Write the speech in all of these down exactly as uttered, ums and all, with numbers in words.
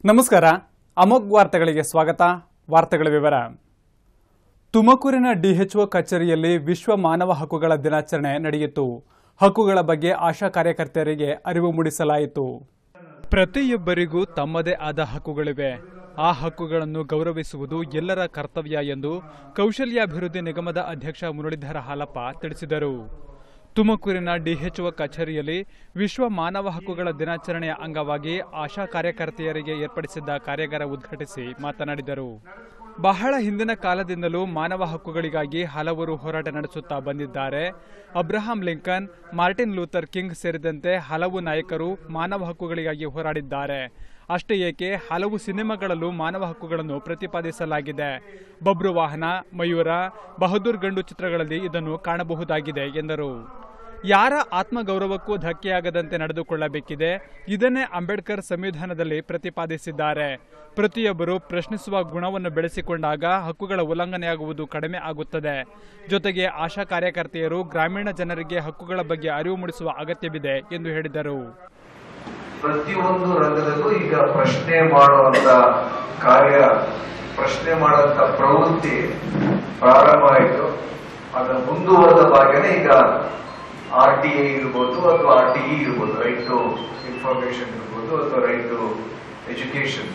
ನಮಸ್ಕಾರ. ಅಮೋಘ್ ವಾರ್ತೆಗಳಿಗೆ ಸ್ವಾಗತ. ವಾರ್ತೆಗಳ ವಿವರ. ತುಮಕೂರಿನ ಡಿಎಚ್ಒ ಕಚೇರಿಯಲ್ಲಿ ವಿಶ್ವ ಮಾನವ ಹಕ್ಕುಗಳ ದಿನಾಚರಣೆ ನಡೆಯಿತು. ಹಕ್ಕುಗಳ ಬಗ್ಗೆ ಆಶಾ ಕಾರ್ಯಕರ್ತೆಯರಿಗೆ ಅರಿವು ಮೂಡಿಸಲಾಯಿತು. ಪ್ರತಿಯೊಬ್ಬರಿಗೂ ತಮ್ಮದೇ ಆದ ಹಕ್ಕುಗಳಿವೆ. ಆ ಹಕ್ಕುಗಳನ್ನು ಗೌರವಿಸುವುದು ಎಲ್ಲರ ಕರ್ತವ್ಯ ಎಂದು ಕೌಶಲ್ಯಾಭಿವೃದ್ಧಿ ನಿಗಮದ ಅಧ್ಯಕ್ಷ ಮುರಳೀಧರ ಹಾಲಪ್ಪ ತಿಳಿಸಿದರು. ತುಮಕೂರಿನ ಡಿಎಚ್ಒ ಕಚೇರಿಯಲ್ಲಿ ವಿಶ್ವ ಮಾನವ ಹಕ್ಕುಗಳ ದಿನಾಚರಣೆಯ ಅಂಗವಾಗಿ ಆಶಾ ಕಾರ್ಯಕರ್ತೆಯರಿಗೆ ಏರ್ಪಡಿಸಿದ್ದ ಕಾರ್ಯಾಗಾರ ಉದ್ಘಾಟಿಸಿ ಮಾತನಾಡಿದರು. ಬಹಳ ಹಿಂದಿನ ಕಾಲದಿಂದಲೂ ಮಾನವ ಹಕ್ಕುಗಳಿಗಾಗಿ ಹಲವರು ಹೋರಾಟ ನಡೆಸುತ್ತಾ ಬಂದಿದ್ದಾರೆ. Abraham Lincoln, Martin Luther King ಸೇರಿದಂತೆ ಹಲವು ನಾಯಕರು ಮಾನವ ಹಕ್ಕುಗಳಿಗಾಗಿ ಹೋರಾಡಿದ್ದಾರೆ. ಅಷ್ಟೇ ಏಕೆ, ಹಲವು ಸಿನಿಮಾಗಳಲ್ಲೂ ಮಾನವ ಹಕ್ಕುಗಳನ್ನು ಪ್ರತಿಪಾದಿಸಲಾಗಿದೆ. ಬಬ್ರು ವಾಹನ, ಮಯೂರ, ಬಹದ್ದೂರ್ ಗಂಡು ಚಿತ್ರಗಳಲ್ಲಿ ಇದನ್ನು ಕಾಣಬಹುದಾಗಿದೆ ಎಂದರು. ಯಾರ ಆತ್ಮಗೌರವಕ್ಕೂ ಧಕ್ಕೆಯಾಗದಂತೆ ನಡೆದುಕೊಳ್ಳಬೇಕಿದೆ. ಇದನ್ನೇ ಅಂಬೇಡ್ಕರ್ ಸಂವಿಧಾನದಲ್ಲಿ ಪ್ರತಿಪಾದಿಸಿದ್ದಾರೆ. ಪ್ರತಿಯೊಬ್ಬರು ಪ್ರಶ್ನಿಸುವ ಗುಣವನ್ನು ಬೆಳೆಸಿಕೊಂಡಾಗ ಹಕ್ಕುಗಳ ಉಲ್ಲಂಘನೆಯಾಗುವುದು ಕಡಿಮೆ ಆಗುತ್ತದೆ. ಜೊತೆಗೆ ಆಶಾ ಕಾರ್ಯಕರ್ತೆಯರು ಗ್ರಾಮೀಣ ಜನರಿಗೆ ಹಕ್ಕುಗಳ ಬಗ್ಗೆ ಅರಿವು ಮೂಡಿಸುವ ಅಗತ್ಯವಿದೆ ಎಂದು ಹೇಳಿದರು. ಪ್ರತಿಯೊಂದು ರಂಗದಲ್ಲೂ ಈಗ ಪ್ರಶ್ನೆ ಮಾಡುವಂತ ಕಾರ್ಯ, ಪ್ರಶ್ನೆ ಮಾಡುವಂತ ಪ್ರವೃತ್ತಿ ಪ್ರಾರಂಭ ಆಯಿತು. ಅದರ ಮುಂದುವರೆದ ಭಾಗನೇ ಈಗ ಆರ್ ಟಿ ಎ ಇರ್ಬೋದು ಅಥವಾ ಆರ್ ಟಿ ಇ ಇರ್ಬೋದು, ರೈಟ್ ಟು ಇನ್ಫಾರ್ಮೇಶನ್ ಇರ್ಬೋದು ಅಥವಾ ರೈಟ್ ಟು ಎಜುಕೇಶನ್.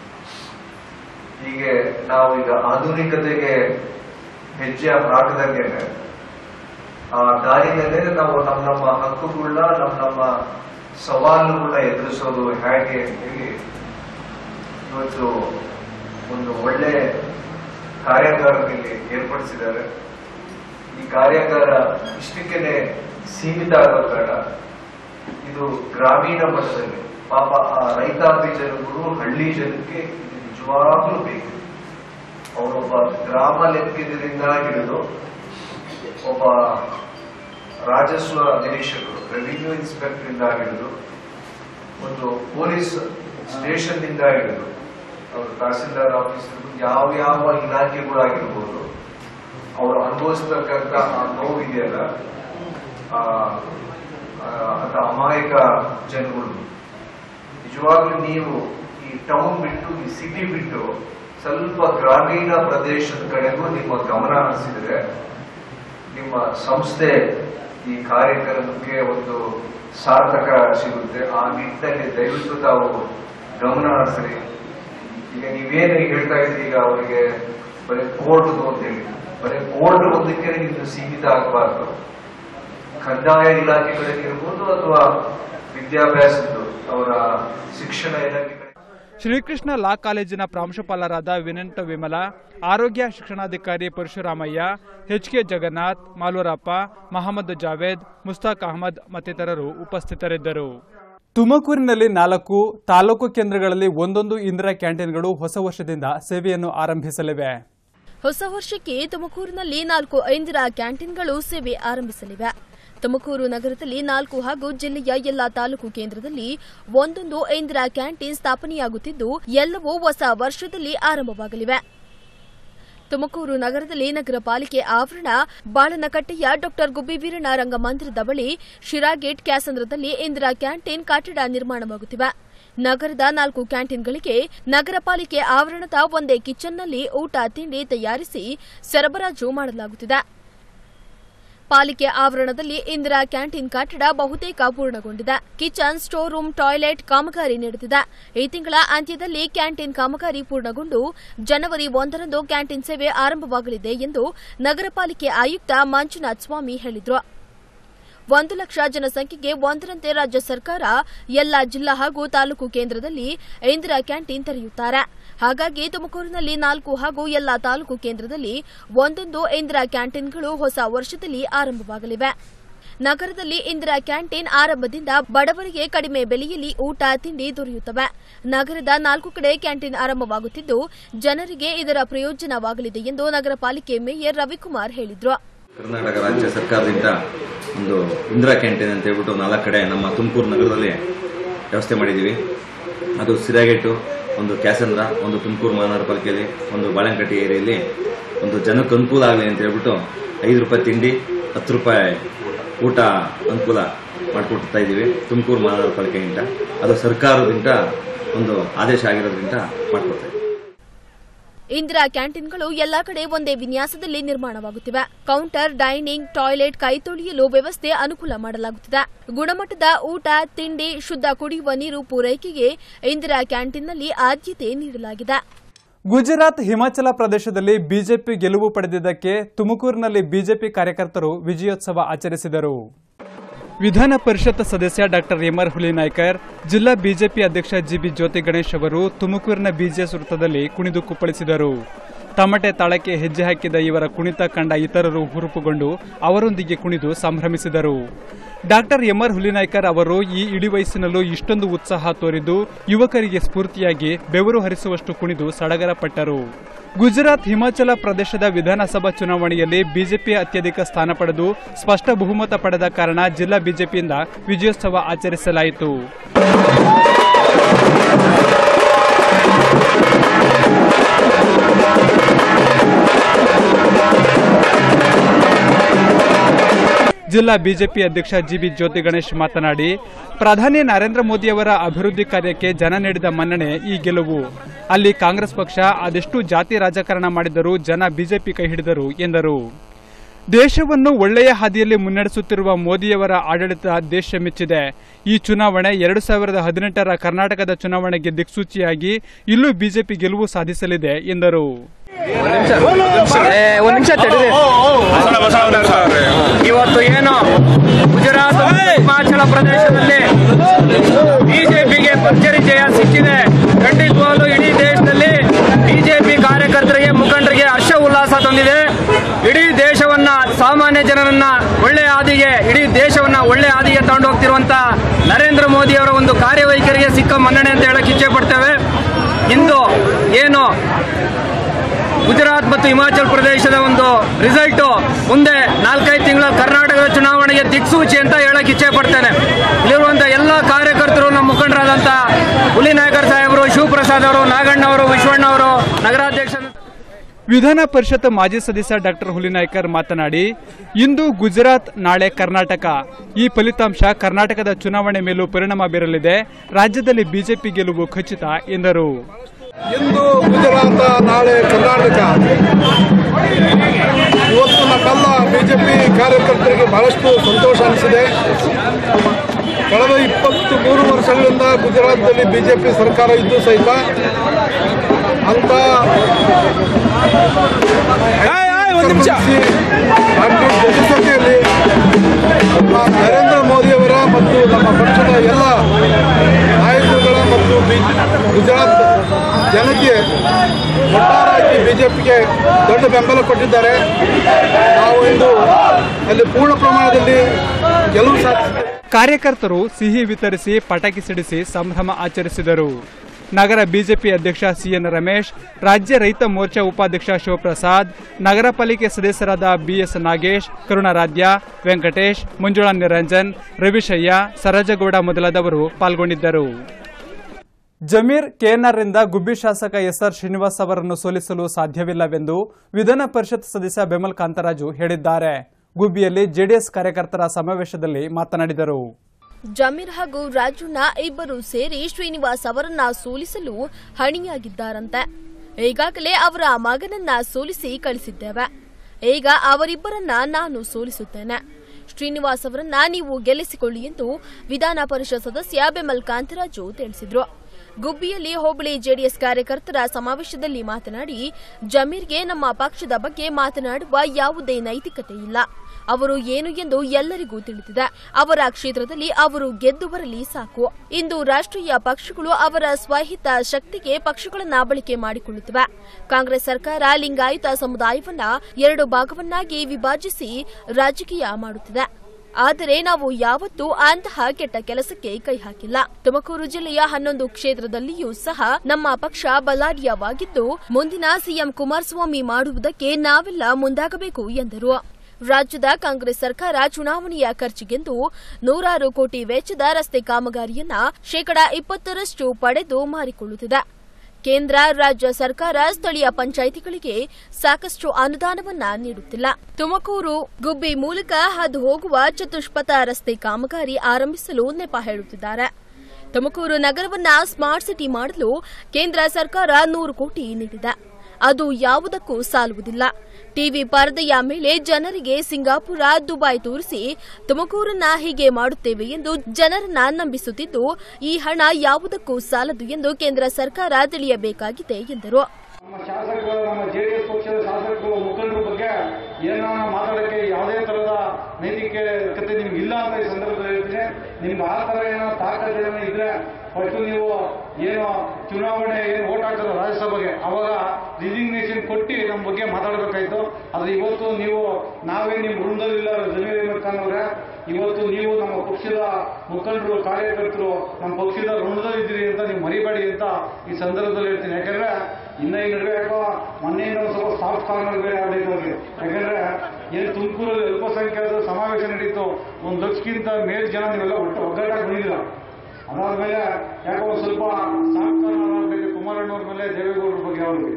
ಹೀಗೆ ನಾವು ಈಗ ಆಧುನಿಕತೆಗೆ ಹೆಜ್ಜೆ ಹಾಕದಂಗೆ ಆ ದಾರಿನಲ್ಲೇ ನಾವು ನಮ್ಮ ನಮ್ಮ ಹಕ್ಕುಗಳನ್ನ ನಮ್ಮ ನಮ್ಮ ಸವಾಲುಗಳನ್ನ ಎದುರಿಸೋದು ಹೇಗೆ ಹೇಳಿ ಇವತ್ತು ಒಂದು ಒಳ್ಳೆ ಕಾರ್ಯಾಗಾರದಲ್ಲಿ ಏರ್ಪಡಿಸಿದ್ದಾರೆ. ಈ ಕಾರ್ಯಾಗಾರ ಇಷ್ಟಕ್ಕೇನೆ ಸೀಮಿತ ಆಗೋದು ಬೇಡ. ಇದು ಗ್ರಾಮೀಣ ಮಟ್ಟದಲ್ಲಿ ಪಾಪ ಆ ರೈತಾಪಿ ಜನಗಳು, ಹಳ್ಳಿ ಜನಕ್ಕೆ ಇದು ನಿಜವಾಗ್ಲೂ ಬೇಕು. ಅವರೊಬ್ಬ ಗ್ರಾಮ ಲೆಕ್ಕಿದ್ದರಿಂದ ಹಿಡಿದು ಒಬ್ಬ ರಾಜಸ್ವ ನಿರೀಕ್ಷಕರು, ರೆವಿನ್ಯೂ ಇನ್ಸ್ಪೆಕ್ಟರ್ ಇಂದ ಹಿಡಿದು ಒಂದು ಪೊಲೀಸ್ ಸ್ಟೇಷನ್ ಇಂದ ಹಿಡಿದು ಅವರು ತಹಸೀಲ್ದಾರ್ ಆಫೀಸ್, ಯಾವ ಯಾವ ಇಲಾಖೆಗಳಾಗಿರ್ಬೋದು, ಅವರು ಅನುಭವಿಸ್ತಕ್ಕಂಥ ಆ ನೋವಿದೆಯಲ್ಲ, ಅಂತ ಅಮಾಯಕ ಜನಗಳು. ನಿಜವಾಗ್ಲೂ ನೀವು ಈ ಟೌನ್ ಬಿಟ್ಟು, ಈ ಸಿಟಿ ಬಿಟ್ಟು ಸ್ವಲ್ಪ ಗ್ರಾಮೀಣ ಪ್ರದೇಶದ ಕಡೆಗೂ ನಿಮ್ಮ ಗಮನ ಹರಿಸಿದ್ರೆ ನಿಮ್ಮ ಸಂಸ್ಥೆ ಈ ಕಾರ್ಯಕ್ರಮಕ್ಕೆ ಒಂದು ಸಾರ್ಥಕ ಸಿಗುತ್ತೆ. ಆ ನಿಟ್ಟಿನಲ್ಲಿ ದಯವಿಟ್ಟು ತಾವು ಗಮನ ಹರಿಸ್ರಿ. ಈಗ ನೀವೇನು ಹೇಳ್ತಾ ಇದ್ರಿ, ಈಗ ಅವರಿಗೆ ಬರೀ ಕೋರ್ಟ್ ಅಂತ ಹೇಳಿ, ಬರೀ ಕೋರ್ಟ್ ಒಂದಕ್ಕೆ ನಿಮ್ದು ಸೀಮಿತ ಆಗಬಾರ್ದು. ಕಂದಾಯ ಇಲಾಖೆಗಳಿಗಿರ್ಬೋದು ಅಥವಾ ವಿದ್ಯಾಭ್ಯಾಸದ್ದು ಅವರ ಶಿಕ್ಷಣ ಇಲಾಖೆ. ಶ್ರೀಕೃಷ್ಣ ಲಾ ಕಾಲೇಜಿನ ಪ್ರಾಂಶುಪಾಲರಾದ ವಿನಂತ ವಿಮಲ, ಆರೋಗ್ಯ ಶಿಕ್ಷಣಾಧಿಕಾರಿ ಪರಶುರಾಮಯ್ಯ, ಎಚ್ ಕೆ ಜಗನ್ನಾಥ್, ಮಾಲೂರಪ್ಪ, ಮಹಮ್ಮದ್ ಜಾವೇದ್, ಮುಸ್ತಾಕ್ ಅಹಮದ್ ಮತ್ತಿತರರು ಉಪಸ್ಥಿತರಿದ್ದರು. ತುಮಕೂರಿನಲ್ಲಿ ನಾಲ್ಕು ತಾಲೂಕು ಕೇಂದ್ರಗಳಲ್ಲಿ ಒಂದೊಂದು ಇಂದಿರಾ ಕ್ಯಾಂಟೀನ್ಗಳು ಹೊಸ ವರ್ಷದಿಂದ ಸೇವೆಯನ್ನು ಆರಂಭಿಸಲಿವೆ. ಹೊಸ ವರ್ಷಕ್ಕೆ ತುಮಕೂರಿನಲ್ಲಿ ನಾಲ್ಕು ಇಂದಿರಾ ಕ್ಯಾಂಟೀನ್ಗಳು ಸೇವೆ ಆರಂಭಿಸಲಿವೆ. ತುಮಕೂರು ನಗರದಲ್ಲಿ ನಾಲ್ಕು ಹಾಗೂ ಜಿಲ್ಲೆಯ ಎಲ್ಲಾ ತಾಲೂಕು ಕೇಂದ್ರದಲ್ಲಿ ಒಂದೊಂದು ಇಂದಿರಾ ಕ್ಯಾಂಟೀನ್ ಸ್ಥಾಪನೆಯಾಗುತ್ತಿದ್ದು ಎಲ್ಲವೂ ಹೊಸ ವರ್ಷದಲ್ಲಿ ಆರಂಭವಾಗಲಿವೆ. ತುಮಕೂರು ನಗರದಲ್ಲಿ ನಗರ ಪಾಲಿಕೆ ಆವರಣ ಬಾಳನಕಟ್ಟೆಯ ಡಾಕ್ಟರ್ ಗುಬ್ಬಿ ವೀರಣ್ಣ ರಂಗಮಂದಿರದ ಬಳಿ ಶಿರಾಗೇಟ್ ಕ್ಯಾಸಂದ್ರದಲ್ಲಿ ಇಂದಿರಾ ಕ್ಯಾಂಟೀನ್ ಕಟ್ಟಡ ನಿರ್ಮಾಣವಾಗುತ್ತಿವೆ. ನಗರದ ನಾಲ್ಕು ಕ್ಯಾಂಟೀನ್ಗಳಿಗೆ ನಗರ ಪಾಲಿಕೆ ಆವರಣದ ಒಂದೇ ಕಿಚನ್ನಲ್ಲಿ ಊಟ ತಿಂಡಿ ತಯಾರಿಸಿ ಸರಬರಾಜು ಮಾಡಲಾಗುತ್ತಿದೆ. ಪಾಲಿಕೆ ಆವರಣದಲ್ಲಿ ಇಂದಿರಾ ಕ್ಯಾಂಟೀನ್ ಕಟ್ಟಡ ಬಹುತೇಕ ಪೂರ್ಣಗೊಂಡಿದೆ. ಕಿಚನ್, ಸ್ಟೋರ್ ರೂಮ್, ಟಾಯ್ಲೆಟ್ ಕಾಮಗಾರಿ ನಡೆದಿದೆ. ಈ ತಿಂಗಳ ಅಂತ್ಯದಲ್ಲಿ ಕ್ಯಾಂಟೀನ್ ಕಾಮಗಾರಿ ಪೂರ್ಣಗೊಂಡು ಜನವರಿ ಒಂದರಂದು ಕ್ಯಾಂಟೀನ್ ಸೇವೆ ಆರಂಭವಾಗಲಿದೆ ಎಂದು ನಗರ ಪಾಲಿಕೆ ಆಯುಕ್ತ ಮಂಜುನಾಥ ಸ್ವಾಮಿ ಹೇಳಿದರು. ಒಂದು ಲಕ್ಷ ಜನಸಂಖ್ಯೆಗೆ ಒಂದರಂತೆ ರಾಜ್ಯ ಸರ್ಕಾರ ಎಲ್ಲಾ ಜಿಲ್ಲಾ ಹಾಗೂ ತಾಲೂಕು ಕೇಂದ್ರದಲ್ಲಿ ಇಂದಿರಾ ಕ್ಯಾಂಟೀನ್ ತೆರೆಯುತ್ತಾರೆ. ಹಾಗಾಗಿ ತುಮಕೂರಿನಲ್ಲಿ ನಾಲ್ಕು ಹಾಗೂ ಎಲ್ಲಾ ತಾಲೂಕು ಕೇಂದ್ರದಲ್ಲಿ ಒಂದೊಂದು ಇಂದಿರಾ ಕ್ಯಾಂಟೀನ್ಗಳು ಹೊಸ ವರ್ಷದಲ್ಲಿ ಆರಂಭವಾಗಲಿವೆ. ನಗರದಲ್ಲಿ ಇಂದಿರಾ ಕ್ಯಾಂಟೀನ್ ಆರಂಭದಿಂದ ಬಡವರಿಗೆ ಕಡಿಮೆ ಬೆಲೆಯಲ್ಲಿ ಊಟ ತಿಂಡಿ ದೊರೆಯುತ್ತವೆ. ನಗರದ ನಾಲ್ಕು ಕಡೆ ಕ್ಯಾಂಟೀನ್ ಆರಂಭವಾಗುತ್ತಿದ್ದು ಜನರಿಗೆ ಇದರ ಪ್ರಯೋಜನವಾಗಲಿದೆ ಎಂದು ನಗರ ಪಾಲಿಕೆ ಮೇಯರ್ ರವಿಕುಮಾರ್ ಹೇಳಿದರು. ಕರ್ನಾಟಕ ರಾಜ್ಯ ಸರ್ಕಾರದಿಂದ ಒಂದು ಇಂದಿರಾ ಕ್ಯಾಂಟೀನ್ ಅಂತ ಹೇಳ್ಬಿಟ್ಟು ನಾಲ್ಕು ಕಡೆ ನಮ್ಮ ತುಮಕೂರು ನಗರದಲ್ಲಿ ವ್ಯವಸ್ಥೆ ಮಾಡಿದ್ದೀವಿ. ಅದು ಸಿರಾಗೇಟು, ಒಂದು ಕ್ಯಾಸಂದ್ರ, ಒಂದು ತುಮಕೂರು ಮಹಾನಗರ ಪಾಲಿಕೆಯಲ್ಲಿ, ಒಂದು ಬಾಳೆನಕಟ್ಟೆ ಏರಿಯಲ್ಲಿ ಒಂದು ಜನಕ್ಕೆ ಅನುಕೂಲ ಆಗಲಿ ಅಂತ ಹೇಳ್ಬಿಟ್ಟು ಐದು ರೂಪಾಯಿ ತಿಂಡಿ, ಹತ್ತು ರೂಪಾಯಿ ಊಟ ಅನುಕೂಲ ಮಾಡಿಕೊಡ್ತಾ ಇದ್ದೀವಿ ತುಮಕೂರು ಮಹಾನಗರ ಪಾಲಿಕೆಯಿಂದ. ಅದು ಸರ್ಕಾರದಿಂದ ಒಂದು ಆದೇಶ ಆಗಿರೋದ್ರಿಂದ ಮಾಡ್ಕೊಡ್ತೇವೆ. ಇಂದಿರಾ ಕ್ಯಾಂಟೀನ್ಗಳು ಎಲ್ಲಾ ಕಡೆ ಒಂದೇ ವಿನ್ಯಾಸದಲ್ಲಿ ನಿರ್ಮಾಣವಾಗುತ್ತಿವೆ. ಕೌಂಟರ್, ಡೈನಿಂಗ್, ಟಾಯ್ಲೆಟ್, ಕೈ ತೊಳೆಯಲು ವ್ಯವಸ್ಥೆ ಅನುಕೂಲ ಮಾಡಲಾಗುತ್ತಿದೆ. ಗುಣಮಟ್ಟದ ಊಟ, ತಿಂಡಿ, ಶುದ್ಧ ಕುಡಿಯುವ ನೀರು ಪೂರೈಕೆಗೆ ಇಂದಿರಾ ಕ್ಯಾಂಟೀನ್ನಲ್ಲಿ ಆದ್ಯತೆ ನೀಡಲಾಗಿದೆ. ಗುಜರಾತ್, ಹಿಮಾಚಲ ಪ್ರದೇಶದಲ್ಲಿ ಬಿಜೆಪಿ ಗೆಲುವು ಪಡೆದಿದ್ದಕ್ಕೆ ತುಮಕೂರಿನಲ್ಲಿ ಬಿಜೆಪಿ ಕಾರ್ಯಕರ್ತರು ವಿಜಯೋತ್ಸವ ಆಚರಿಸಿದರು. ವಿಧಾನ ಪರಿಷತ್ ಸದಸ್ಯ ಡಾಕ್ಟರ್ ಎಮರ್ ಹುಲಿನಾಯ್ಕರ್, ಜಿಲ್ಲಾ ಬಿಜೆಪಿ ಅಧ್ಯಕ್ಷ ಜಿಬಿ ಜ್ಯೋತಿ ಗಣೇಶ್ ಅವರು ತುಮಕೂರಿನ ಬಿಜೆಎಸ್ ವೃತ್ತದಲ್ಲಿ ಕುಣಿದು ಕುಪ್ಪಳಿಸಿದರು. ತಮಟೆ ತಾಳಕ್ಕೆ ಹೆಜ್ಜೆ ಹಾಕಿದ ಇವರ ಕುಣಿತ ಕಂಡ ಇತರರು ಹುರುಪುಗೊಂಡು ಅವರೊಂದಿಗೆ ಕುಣಿದು ಸಂಭ್ರಮಿಸಿದರು. ಡಾಕ್ಟರ್ ಎಮರ್ ಹುಲಿನಾಯ್ಕರ್ ಅವರು ಈ ಇಳಿ ವಯಸ್ಸಿನಲ್ಲೂ ಇಷ್ಟೊಂದು ಉತ್ಸಾಹ ತೋರಿದ್ದು ಯುವಕರಿಗೆ ಸ್ಫೂರ್ತಿಯಾಗಿ ಬೆವರು ಹರಿಸುವಷ್ಟು ಕುಣಿದು ಸಡಗರಪಟ್ಟರು. ಗುಜರಾತ್, ಹಿಮಾಚಲ ಪ್ರದೇಶದ ವಿಧಾನಸಭಾ ಚುನಾವಣೆಯಲ್ಲಿ ಬಿಜೆಪಿ ಅತ್ಯಧಿಕ ಸ್ಥಾನ ಪಡೆದು ಸ್ಪಷ್ಟ ಬಹುಮತ ಪಡೆದ ಕಾರಣ ಜಿಲ್ಲಾ ಬಿಜೆಪಿಯಿಂದ ವಿಜಯೋತ್ಸವ ಆಚರಿಸಲಾಯಿತು. ಜಿಲ್ಲಾ ಬಿಜೆಪಿ ಅಧ್ಯಕ್ಷ ಜಿಬಿ ಜ್ಯೋತಿ ಗಣೇಶ್ ಮಾತನಾಡಿ, ಪ್ರಧಾನಿ ನರೇಂದ್ರ ಮೋದಿಯವರ ಅಭಿವೃದ್ಧಿ ಕಾರ್ಯಕ್ಕೆ ಜನ ನೀಡಿದ ಮನ್ನಣೆ ಈ ಗೆಲುವು. ಅಲ್ಲಿ ಕಾಂಗ್ರೆಸ್ ಪಕ್ಷ ಅದೆಷ್ಟು ಜಾತಿ ರಾಜಕಾರಣ ಮಾಡಿದರೂ ಜನ ಬಿಜೆಪಿ ಕೈ ಹಿಡಿದರು ಎಂದರು. ದೇಶವನ್ನು ಒಳ್ಳೆಯ ಹಾದಿಯಲ್ಲಿ ಮುನ್ನಡೆಸುತ್ತಿರುವ ಮೋದಿಯವರ ಆಡಳಿತ ದೇಶ ಮೆಚ್ಚಿದೆ. ಈ ಚುನಾವಣೆ ಎರಡು ಸಾವಿರದ ಹದಿನೆಂಟರ ಕರ್ನಾಟಕದ ಚುನಾವಣೆಗೆ ದಿಕ್ಸೂಚಿಯಾಗಿ ಇಲ್ಲೂ ಬಿಜೆಪಿ ಗೆಲುವು ಸಾಧಿಸಲಿದೆ ಎಂದರು. ಇವತ್ತು ಏನು ಗುಜರಾತ್, ಹಿಮಾಚಲ ಪ್ರದೇಶದಲ್ಲಿ ಬಿಜೆಪಿಗೆ ಭರ್ಜರಿ ಜಯ ಸಿಕ್ಕಿದೆ. ಖಂಡಿತವಾಗಲೂ ಇಡೀ ದೇಶದಲ್ಲಿ ಬಿಜೆಪಿ ಕಾರ್ಯಕರ್ತರಿಗೆ, ಮುಖಂಡರಿಗೆ ಹರ್ಷ ಉಲ್ಲಾಸ ತಂದಿದೆ. ಇಡೀ ದೇಶವನ್ನ, ಸಾಮಾನ್ಯ ಜನರನ್ನ ಒಳ್ಳೆ ಹಾದಿಗೆ, ಇಡೀ ದೇಶವನ್ನ ಒಳ್ಳೆ ಹಾದಿಗೆ ತಗೊಂಡು ಹೋಗ್ತಿರುವಂತಹ ನರೇಂದ್ರ ಮೋದಿ ಅವರ ಒಂದು ಕಾರ್ಯವೈಖರಿಗೆ ಸಿಕ್ಕ ಮನ್ನಣೆ ಅಂತ ಹೇಳಕ್ ಇಚ್ಛೆ ಪಡ್ತೇವೆ. ಇಂದು ಏನು ಗುಜರಾತ್ ಮತ್ತು ಹಿಮಾಚಲ ಪ್ರದೇಶದ ಒಂದು ರಿಸಲ್ಟ್ ಮುಂದೆ ನಾಲ್ಕೈದು ತಿಂಗಳ ಕರ್ನಾಟಕದ ಚುನಾವಣೆಗೆ ದಿಕ್ಸೂಚಿ ಅಂತ ಹೇಳಕ್ ಇಚ್ಛೆ ಪಡ್ತೇನೆ. ಇಲ್ಲಿರುವಂತಹ ಎಲ್ಲ ಕಾರ್ಯಕರ್ತರು, ನಮ್ಮ ಮುಖಂಡರಾದಂತಹ ಹುಲಿನಾಯ್ಕರ್ ಸಾಹೇಬರು, ಶಿವಪ್ರಸಾದ್ ಅವರು, ನಾಗಣ್ಣ ಅವರು, ವಿಶ್ವಣ್ಣ ಅವರು, ನಗರಾಧ್ಯಕ್ಷ. ವಿಧಾನ ಪರಿಷತ್ ಮಾಜಿ ಸದಸ್ಯ ಡಾಕ್ಟರ್ ಹುಲಿನಾಯ್ಕರ್ ಮಾತನಾಡಿ, ಇಂದು ಗುಜರಾತ್, ನಾಳೆ ಕರ್ನಾಟಕ. ಈ ಫಲಿತಾಂಶ ಕರ್ನಾಟಕದ ಚುನಾವಣೆ ಮೇಲೂ ಪರಿಣಾಮ ಬೀರಲಿದೆ. ರಾಜ್ಯದಲ್ಲಿ ಬಿಜೆಪಿ ಗೆಲುವು ಖಚಿತ ಎಂದರು. ಇಂದು ಗುಜರಾತ್, ನಾಳೆ ಕರ್ನಾಟಕ. ಇವತ್ತು ನಮ್ಮೆಲ್ಲ ಬಿಜೆಪಿ ಕಾರ್ಯಕರ್ತರಿಗೆ ಬಹಳಷ್ಟು ಸಂತೋಷ ಅನಿಸಿದೆ. ಕಳೆದ ಇಪ್ಪತ್ತು ಮೂರು ವರ್ಷಗಳಿಂದ ಗುಜರಾತ್ನಲ್ಲಿ ಬಿಜೆಪಿ ಸರ್ಕಾರ ಇದ್ದು ಸಹಿತ ಅಂತ ಜೊತೆಯಲ್ಲಿ ನರೇಂದ್ರ ಮೋದಿಯವರ ಮತ್ತು ನಮ್ಮ ಪಕ್ಷದ ಎಲ್ಲ ನಾಯಕರುಗಳ ಮತ್ತು ಗುಜರಾತ್ ಜನತೆ ಒಟ್ಟಾರೆಯಾಗಿ ಬಿಜೆಪಿಗೆ ದೊಡ್ಡ ಬೆಂಬಲ ಕೊಟ್ಟಿದ್ದಾರೆ. ನಾವು ಇಂದು ಅಲ್ಲಿ ಪೂರ್ಣ ಪ್ರಮಾಣದಲ್ಲಿ ಗೆಲುವು ಸಾಧಿಸಿದ್ದೇವೆ. ಕಾರ್ಯಕರ್ತರು ಸಿಹಿ ವಿತರಿಸಿ ಪಟಾಕಿ ಸಿಡಿಸಿ ಸಂಭ್ರಮ ಆಚರಿಸಿದರು. ನಗರ ಬಿಜೆಪಿ ಅಧ್ಯಕ್ಷ ಸಿಎನ್ ರಮೇಶ್, ರಾಜ್ಯ ರೈತ ಮೋರ್ಚಾ ಉಪಾಧ್ಯಕ್ಷ ಶಿವಪ್ರಸಾದ್, ನಗರ ಪಾಲಿಕೆ ಸದಸ್ಯರಾದ ಬಿಎಸ್ ನಾಗೇಶ್, ಕರುಣಾರಾಧ್ಯ, ವೆಂಕಟೇಶ್, ಮಂಜುಳಾ ನಿರಂಜನ್, ರವಿಶಯ್ಯ, ಸರೋಜಗೌಡ ಮೊದಲಾದವರು ಪಾಲ್ಗೊಂಡಿದ್ದರು. ಜಮೀರ್ ಕೆಎನ್ಆರ್ರಿಂದ ಗುಬ್ಬಿ ಶಾಸಕ ಎಸ್ಆರ್ ಶ್ರೀನಿವಾಸ್ ಅವರನ್ನು ಸೋಲಿಸಲು ಸಾಧ್ಯವಿಲ್ಲವೆಂದು ವಿಧಾನ ಪರಿಷತ್ ಸದಸ್ಯ ಬೆಮಲ್ ಕಾಂತರಾಜು ಹೇಳಿದ್ದಾರೆ. ಗುಬ್ಬಿಯಲ್ಲಿ ಜೆಡಿಎಸ್ ಕಾರ್ಯಕರ್ತರ ಸಮಾವೇಶದಲ್ಲಿ ಮಾತನಾಡಿದರು. ಜಮೀರ್ ಹಾಗೂ ರಾಜುಣ್ಣ ಇಬ್ಬರು ಸೇರಿ ಶ್ರೀನಿವಾಸ್ ಅವರನ್ನ ಸೋಲಿಸಲು ಹಣಿಯಾಗಿದ್ದಾರಂತೆ. ಈಗಾಗಲೇ ಅವರ ಮಗನನ್ನ ಸೋಲಿಸಿ ಕಳಿಸಿದ್ದೇವೆ. ಈಗ ಅವರಿಬ್ಬರನ್ನ ನಾನು ಸೋಲಿಸುತ್ತೇನೆ. ಶ್ರೀನಿವಾಸ್ ಅವರನ್ನ ನೀವು ಗೆಲ್ಲಿಸಿಕೊಳ್ಳಿ ಎಂದು ವಿಧಾನ ಪರಿಷತ್ ಸದಸ್ಯ ಬೆಮಲ್ ಕಾಂತರಾಜು ತಿಳಿಸಿದರು. ಗುಬ್ಬಿಯಲ್ಲಿ ಹೋಬಳಿ ಜೆಡಿಎಸ್ ಕಾರ್ಯಕರ್ತರ ಸಮಾವೇಶದಲ್ಲಿ ಮಾತನಾಡಿ, ಜಮೀರ್ಗೆ ನಮ್ಮ ಪಕ್ಷದ ಬಗ್ಗೆ ಮಾತನಾಡುವ ಯಾವುದೇ ನೈತಿಕತೆ ಇಲ್ಲ. ಅವರು ಏನು ಎಂದು ಎಲ್ಲರಿಗೂ ತಿಳಿದಿದೆ. ಅವರ ಕ್ಷೇತ್ರದಲ್ಲಿ ಅವರು ಗೆದ್ದು ಬರಲಿ ಸಾಕು. ಇಂದು ರಾಷ್ಟ್ರೀಯ ಪಕ್ಷಗಳು ಅವರ ಸ್ವಹಿತ ಶಕ್ತಿಗೆ ಪಕ್ಷಗಳನ್ನ ಬಳಕೆ ಮಾಡಿಕೊಳ್ಳುತ್ತಿವೆ. ಕಾಂಗ್ರೆಸ್ ಸರ್ಕಾರ ಲಿಂಗಾಯತ ಸಮುದಾಯವನ್ನ ಎರಡು ಭಾಗವನ್ನಾಗಿ ವಿಭಜಿಸಿ ರಾಜಕೀಯ ಮಾಡುತ್ತಿದೆ. ಆದರೆ ನಾವು ಯಾವತ್ತೂ ಅಂತಹ ಕೆಟ್ಟ ಕೆಲಸಕ್ಕೆ ಕೈ ಹಾಕಿಲ್ಲ. ತುಮಕೂರು ಜಿಲ್ಲೆಯ ಹನ್ನೊಂದು ಕ್ಷೇತ್ರದಲ್ಲಿಯೂ ಸಹ ನಮ್ಮ ಪಕ್ಷ ಬಲಾಢ್ಯವಾಗಿದ್ದು, ಮುಂದಿನ ಸಿಎಂ ಕುಮಾರಸ್ವಾಮಿ ಮಾಡುವುದಕ್ಕೆ ನಾವೆಲ್ಲ ಮುಂದಾಗಬೇಕು ಎಂದರು. ರಾಜ್ಯದ ಕಾಂಗ್ರೆಸ್ ಸರ್ಕಾರ ಚುನಾವಣೆಯ ಖರ್ಚಿಗೆಂದು ನೂರಾರು ಕೋಟಿ ವೆಚ್ಚದ ರಸ್ತೆ ಕಾಮಗಾರಿಯನ್ನ ಶೇಕಡಾ ಇಪ್ಪತ್ತರಷ್ಟು ಪಡೆದು ಮಾರಿಕೊಳ್ಳುತ್ತಿದೆ. ಕೇಂದ್ರ, ರಾಜ್ಯ ಸರ್ಕಾರ ಸ್ಥಳೀಯ ಪಂಚಾಯಿತಿಗಳಿಗೆ ಸಾಕಷ್ಟು ಅನುದಾನವನ್ನ ನೀಡುತ್ತಿಲ್ಲ. ತುಮಕೂರು ಗುಬ್ಬಿ ಮೂಲಕ ಹಾದು ಹೋಗುವ ಚತುಷ್ಪಥ ರಸ್ತೆ ಕಾಮಗಾರಿ ಆರಂಭಿಸಲು ನೆಪ ಹೇಳುತ್ತಿದ್ದಾರೆ. ತುಮಕೂರು ನಗರವನ್ನ ಸ್ಮಾರ್ಟ್ ಸಿಟಿ ಮಾಡಲು ಕೇಂದ್ರ ಸರ್ಕಾರ ನೂರು ಕೋಟಿ ನೀಡಿದೆ. ಅದು ಯಾವುದಕ್ಕೂ ಸಾಲುವುದಿಲ್ಲ. ಟಿವಿ ಪರದೆಯ ಮೇಲೆ ಜನರಿಗೆ ಸಿಂಗಾಪುರ, ದುಬೈ ತೋರಿಸಿ ತುಮಕೂರನ್ನ ಹೀಗೆ ಮಾಡುತ್ತೇವೆ ಎಂದು ಜನರನ್ನ ನಂಬಿಸುತ್ತಿದ್ದು, ಈ ಹಣ ಯಾವುದಕ್ಕೂ ಸಾಲದು ಎಂದು ಕೇಂದ್ರ ಸರ್ಕಾರ ತಿಳಿಯಬೇಕಾಗಿದೆ ಎಂದರು. ನಮ್ಮ ಶಾಸಕರು, ನಮ್ಮ ಜೆಡಿಎಸ್ ಪಕ್ಷದ ಶಾಸಕರು, ಮುಖಂಡರ ಬಗ್ಗೆ ಏನೋ ಮಾತಾಡೋಕ್ಕೆ ಯಾವುದೇ ತರಹದ ನೈತಿಕತೆ ನಿಮ್ಗೆ ಇಲ್ಲ ಅಂತ ಈ ಸಂದರ್ಭದಲ್ಲಿ ಹೇಳ್ತೀನಿ. ನಿಮ್ಗೆ ಆ ತರ ಏನೋ ತಾಕತ್ತೇನೋ ಇದ್ರೆ ಫಸ್ಟ್ ನೀವು ಏನೋ ಚುನಾವಣೆ ಏನು ಓಟ್ ಹಾಕ್ತದ ರಾಜ್ಯಸಭೆಗೆ, ಅವಾಗ ರಿಸಿಗ್ನೇಷನ್ ಕೊಟ್ಟು ನಮ್ಮ ಬಗ್ಗೆ ಮಾತಾಡಬೇಕಾಯ್ತು. ಆದ್ರೆ ಇವತ್ತು ನೀವು ನಾವೇ ನಿಮ್ಮ ವೃಂದದಲ್ಲಿಲ್ಲ ಜಮೀರ್ ಅಹಮದ್ ಖಾನ್ ಅವರೇ, ಇವತ್ತು ನೀವು ನಮ್ಮ ಪಕ್ಷದ ಮುಖಂಡರು, ಕಾರ್ಯಕರ್ತರು ನಮ್ಮ ಪಕ್ಷದ ಋಣದಲ್ಲಿದ್ದೀರಿ ಅಂತ ನೀವು ಮರಿಬೇಡಿ ಅಂತ ಈ ಸಂದರ್ಭದಲ್ಲಿ ಹೇಳ್ತೀನಿ. ಯಾಕಂದ್ರೆ ಇನ್ನ ಈ ನಡುವೆ ಯಾಕೋ ಮೊನ್ನೆಯಿಂದ ಸ್ವಲ್ಪ ಸಾಫ್ಟ್ ಕಾರ್ನರ್ ಬೇರೆ ಆಗಬೇಕು ಅವ್ರಿಗೆ. ಯಾಕಂದ್ರೆ ಏನು ತುಮಕೂರಲ್ಲಿ ಅಲ್ಪಸಂಖ್ಯಾತರ ಸಮಾವೇಶ ನಡೀತು, ಒಂದು ಲಕ್ಷಕ್ಕಿಂತ ಮೇಲ್ ಜನ ನೀವೆಲ್ಲ ಒಟ್ಟು ಒಗ್ಗಟ್ಟಾಗಿ ಬಂದಿಲ್ಲ. ಅದಾದ್ಮೇಲೆ ಯಾಕೋ ಒಂದು ಸ್ವಲ್ಪ ಸಾಫ್ಟ್ ಕಾರ್ನರ್ ಆಗಬೇಕು ಕುಮಾರಣ್ಣವ್ರ ಮೇಲೆ, ದೇವೇಗೌಡರ ಬಗ್ಗೆ ಅವ್ರಿಗೆ.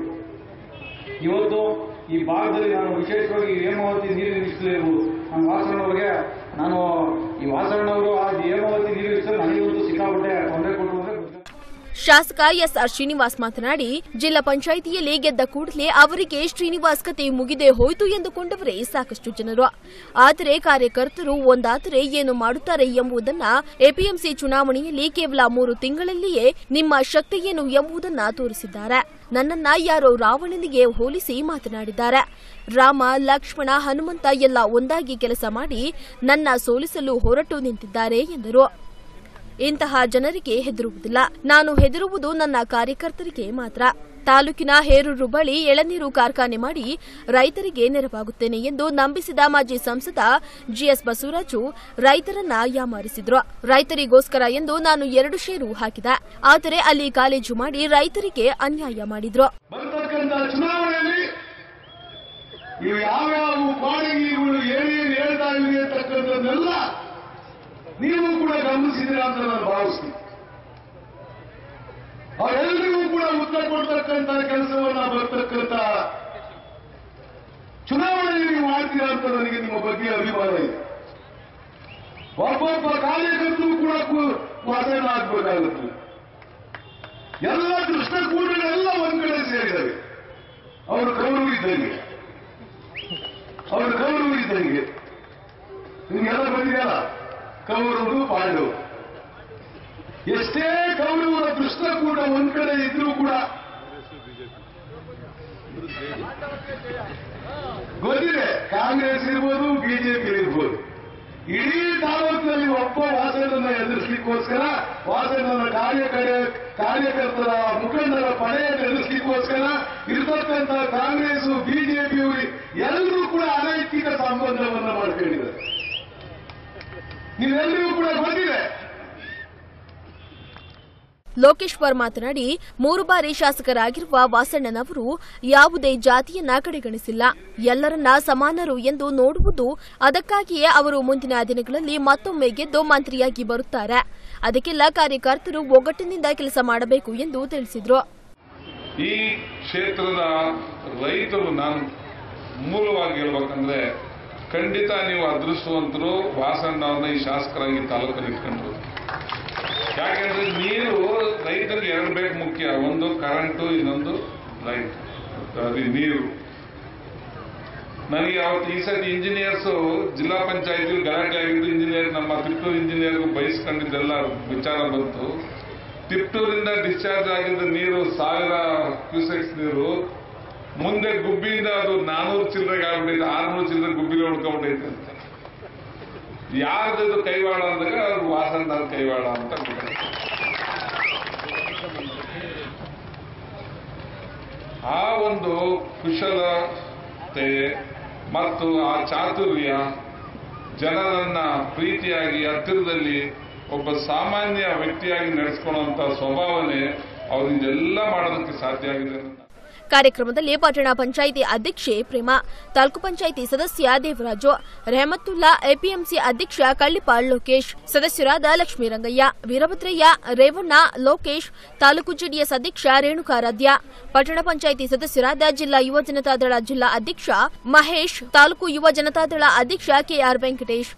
ಇವತ್ತು ಈ ಭಾಗದಲ್ಲಿ ನಾನು ವಿಶೇಷವಾಗಿ ಹೇಮಾವತಿ ನೀರು ನಿಲ್ಲಿಸಲಿರ್ಬೋದು. ನಮ್ಮ ವಾಸಣ್ಣವ್ರಿಗೆ ನಾನು ಈ ವಾಸಣ್ಣವರು ಆ ಹೇಮಾವತಿ ನೀರು ನಿಲ್ಲಿಸಲು ನನಗೊಂದು ಸಿಕ್ಕಾಪಟ್ಟೆ ತೊಂದರೆ ಕೊಟ್ಟು ಅಂದ್ರೆ ಶಾಸಕ ಎಸ್ ಆರ್ ಶ್ರೀನಿವಾಸ್ ಮಾತನಾಡಿ, ಜಿಲ್ಲಾ ಪಂಚಾಯಿತಿಯಲ್ಲಿ ಗೆದ್ದ ಕೂಡಲೇ ಅವರಿಗೆ ಶ್ರೀನಿವಾಸ್ ಕತೆ ಮುಗಿದೇ ಹೋಯಿತು ಎಂದುಕೊಂಡವರೇ ಸಾಕಷ್ಟು ಜನರು. ಆದರೆ ಕಾರ್ಯಕರ್ತರು ಒಂದಾದರೆ ಏನು ಮಾಡುತ್ತಾರೆ ಎಂಬುದನ್ನ ಎಪಿಎಂಸಿ ಚುನಾವಣೆಯಲ್ಲಿ ಕೇವಲ ಮೂರು ತಿಂಗಳಲ್ಲಿಯೇ ನಿಮ್ಮ ಶಕ್ತಿ ಏನು ಎಂಬುದನ್ನ ತೋರಿಸಿದ್ದಾರೆ. ನನ್ನನ್ನ ಯಾರೋ ರಾವಣನಿಗೆ ಹೋಲಿಸಿ ಮಾತನಾಡಿದ್ದಾರೆ. ರಾಮ, ಲಕ್ಷ್ಮಣ, ಹನುಮಂತ ಎಲ್ಲ ಒಂದಾಗಿ ಕೆಲಸ ಮಾಡಿ ನನ್ನ ಸೋಲಿಸಲು ಹೊರಟು ನಿಂತಿದ್ದಾರೆ ಎಂದರು. ಇಂತಹ ಜನರಿಗೆ ಹೆದರುವುದಿಲ್ಲ. ನಾನು ಹೆದರುವುದು ನನ್ನ ಕಾರ್ಯಕರ್ತರಿಗೆ ಮಾತ್ರ. ತಾಲೂಕಿನ ಹೇರೂರು ಬಳಿ ಎಳನೀರು ಕಾರ್ಖಾನೆ ಮಾಡಿ ರೈತರಿಗೆ ನೆರವಾಗುತ್ತೇನೆ ಎಂದು ನಂಬಿಸಿದ ಮಾಜಿ ಸಂಸದ ಜಿಎಸ್ ಬಸವರಾಜು ರೈತರನ್ನ ಯಾಮಾರಿಸಿದ್ರು. ರೈತರಿಗೋಸ್ಕರ ಎಂದು ನಾನು ಎರಡು ಷೇರು ಹಾಕಿದೆ, ಆದರೆ ಅಲ್ಲಿ ಕಾಲೇಜು ಮಾಡಿ ರೈತರಿಗೆ ಅನ್ಯಾಯ ಮಾಡಿದ್ರು. ನೀವು ಕೂಡ ಗಮನಿಸಿದ್ದೀರಾ ಅಂತ ನಾನು ಭಾವಿಸ್ತೀನಿ. ಅವರೆಲ್ಲರಿಗೂ ಕೂಡ ಉತ್ತರ ಕೊಡ್ತಕ್ಕಂಥ ಕೆಲಸವನ್ನ ಬರ್ತಕ್ಕಂಥ ಚುನಾವಣೆಯಲ್ಲಿ ನೀವು ಮಾಡ್ತೀರಾ ಅಂತ ನನಗೆ ನಿಮ್ಮ ಬಗ್ಗೆ ಅಭಿಮಾನ ಇದೆ. ಒಬ್ಬೊಬ್ಬ ಕಾರ್ಯಕರ್ತರು ಕೂಡ ವಾಸನ ಆಗ್ಬೇಕಾಗುತ್ತೆ. ಎಲ್ಲ ದೃಷ್ಟಕೂಟಗಳೆಲ್ಲ ಒಂದ್ ಕಡೆ ಸೇರಿದ್ದಾರೆ. ಅವರು ಗೌರವ ಇದ್ದಂಗೆ, ಅವ್ರ ಗೌರವ ಇದ್ದಂಗೆ ನಿಮ್ಗೆಲ್ಲ ಬಂದಿದೆಯಲ್ಲ, ಕೌರವರು ಪಾಂಡವರು. ಎಷ್ಟೇ ಕೌರವರ ದೃಷ್ಟಕೂಟ ಒಂದ್ ಕಡೆ ಇದ್ರೂ ಕೂಡ ಗೊತ್ತಿದೆ, ಕಾಂಗ್ರೆಸ್ ಇರ್ಬೋದು, ಬಿಜೆಪಿ ಇರ್ಬೋದು, ಇಡೀ ತಾಲೂಕಿನಲ್ಲಿ ಒಬ್ಬ ವಾಸನನ್ನ ಎದುರಿಸಲಿಕ್ಕೋಸ್ಕರ, ವಾಸನನ್ನ ಕಾರ್ಯಕರ ಕಾರ್ಯಕರ್ತರ ಮುಖಂಡರ ಪಡೆಯನ್ನು ಎದುರಿಸಲಿಕ್ಕೋಸ್ಕರ ಇರತಕ್ಕಂಥ ಕಾಂಗ್ರೆಸ್, ಬಿಜೆಪಿ ಎಲ್ಲರೂ ಕೂಡ ಅನೈತಿಕ ಸಂಬಂಧವನ್ನ ಮಾಡ್ಕೊಂಡಿದ್ದಾರೆ. ನೀವೆಲ್ಲರಿಗೂ ಕೂಡ ಗೊತ್ತಿದೆ. ಲೋಕೇಶ್ವರ್ ಮಾತನಾಡಿ, ಮೂರು ಬಾರಿ ಶಾಸಕರಾಗಿರುವ ವಾಸಣ್ಣನವರು ಯಾವುದೇ ಜಾತಿಯನ್ನ ಕಡೆಗಣಿಸಿಲ್ಲ. ಎಲ್ಲರನ್ನ ಸಮಾನರು ಎಂದು ನೋಡುವುದು. ಅದಕ್ಕಾಗಿಯೇ ಅವರು ಮುಂದಿನ ದಿನಗಳಲ್ಲಿ ಮತ್ತೊಮ್ಮೆ ಗೆದ್ದು ಮಂತ್ರಿಯಾಗಿ ಬರುತ್ತಾರೆ. ಅದಕ್ಕೆಲ್ಲ ಕಾರ್ಯಕರ್ತರು ಒಗ್ಗಟ್ಟಿನಿಂದ ಕೆಲಸ ಮಾಡಬೇಕು ಎಂದು ತಿಳಿಸಿದರು. ಈ ಕ್ಷೇತ್ರದ ರೈತರು ನಾನು ಮೂಲವಾಗಿ ಹೇಳ್ಬೇಕಂದ್ರೆ ಖಂಡಿತ ನೀವು ಅದೃಷ್ಟವಂತರು ವಾಸಣ್ಣವ್ರನ್ನ ಈ ಶಾಸಕರಾಗಿ ತಾಲೂಕಲ್ಲಿ ಇಟ್ಕೊಂಡ್ರು. ಯಾಕೆಂದ್ರೆ ನೀರು ರೈತರಿಗೆ ಎರಡು ಬೇಕು ಮುಖ್ಯ, ಒಂದು ಕರೆಂಟು, ಇನ್ನೊಂದು ಲೈಟ್, ಅದು ನೀರು. ನನಗೆ ಅವತ್ತು ಈ ಸತಿ ಇಂಜಿನಿಯರ್ಸ್ ಜಿಲ್ಲಾ ಪಂಚಾಯತಿ ಗಲಾಟೆ ಆಗಿದ್ದು, ಇಂಜಿನಿಯರ್ ನಮ್ಮ ತಿಪ್ಟೂರು ಇಂಜಿನಿಯರ್ಗೂ ಬಯಸ್ಕೊಂಡಿದ್ದೆಲ್ಲ ವಿಚಾರ ಬಂತು. ತಿಪ್ಟೂರಿಂದ ಡಿಸ್ಚಾರ್ಜ್ ಆಗಿದ್ದ ನೀರು ಸಾವಿರ ಕ್ಯೂಸೆಕ್ಸ್ ನೀರು ಮುಂದೆ ಗುಬ್ಬಿಯಿಂದ ಅದು ನಾನೂರು ಚಿಲ್ಲರೆಗೆ ಆಗ್ಬಿಟ್ಟೈತೆ, ಆರ್ನೂರು ಚಿಲ್ಲರೆ ಗುಬ್ಬಿಗೆ ಉಳ್ಕೊಂಡ್ಬಿಟ್ಟೈತೆ ಅಂತ. ಯಾರ್ದು ಕೈವಾಡ ಅಂದಾಗ ಅವ್ರು ವಾಸಣ್ಣ ಕೈವಾಡ ಅಂತ. ಆ ಒಂದು ಕುಶಲತೆ ಮತ್ತು ಆ ಚಾತುರ್ಯ ಜನರನ್ನ ಪ್ರೀತಿಯಾಗಿ ಹತ್ತಿರದಲ್ಲಿ ಒಬ್ಬ ಸಾಮಾನ್ಯ ವ್ಯಕ್ತಿಯಾಗಿ ನಡೆಸ್ಕೊಳ್ಳುವಂತ ಸ್ವಭಾವನೆ ಅವರಿಂದೆಲ್ಲ ಮಾಡೋದಕ್ಕೆ ಸಾಧ್ಯ ಆಗಿದೆ. ಕಾರ್ಯಕ್ರಮದಲ್ಲಿ ಪಟ್ಟಣ ಪಂಚಾಯಿತಿ ಅಧ್ಯಕ್ಷೆ ಪ್ರೇಮಾ, ತಾಲೂಕು ಪಂಚಾಯಿತಿ ಸದಸ್ಯ ದೇವರಾಜು, ರೆಹಮತ್ತುಲ್ಲಾ, ಎಪಿಎಂಸಿ ಅಧ್ಯಕ್ಷ ಕಳ್ಳಿಪಾಳ್ ಲೋಕೇಶ್, ಸದಸ್ಯರಾದ ಲಕ್ಷ್ಮೀರಂಗಯ್ಯ, ವೀರಭದ್ರಯ್ಯ, ರೇವಣ್ಣ, ಲೋಕೇಶ್, ತಾಲೂಕು ಜೆಡಿಎಸ್ ಅಧ್ಯಕ್ಷ ರೇಣುಕಾರಾಧ್ಯ, ಪಟ್ಟಣ ಪಂಚಾಯಿತಿ ಸದಸ್ಯರಾದ ಜಿಲ್ಲಾ ಯುವ ಜನತಾದಳ ಜಿಲ್ಲಾ ಅಧ್ಯಕ್ಷ ಮಹೇಶ್, ತಾಲೂಕು ಯುವ ಜನತಾದಳ ಅಧ್ಯಕ್ಷ ಕೆಆರ್ ವೆಂಕಟೇಶ್,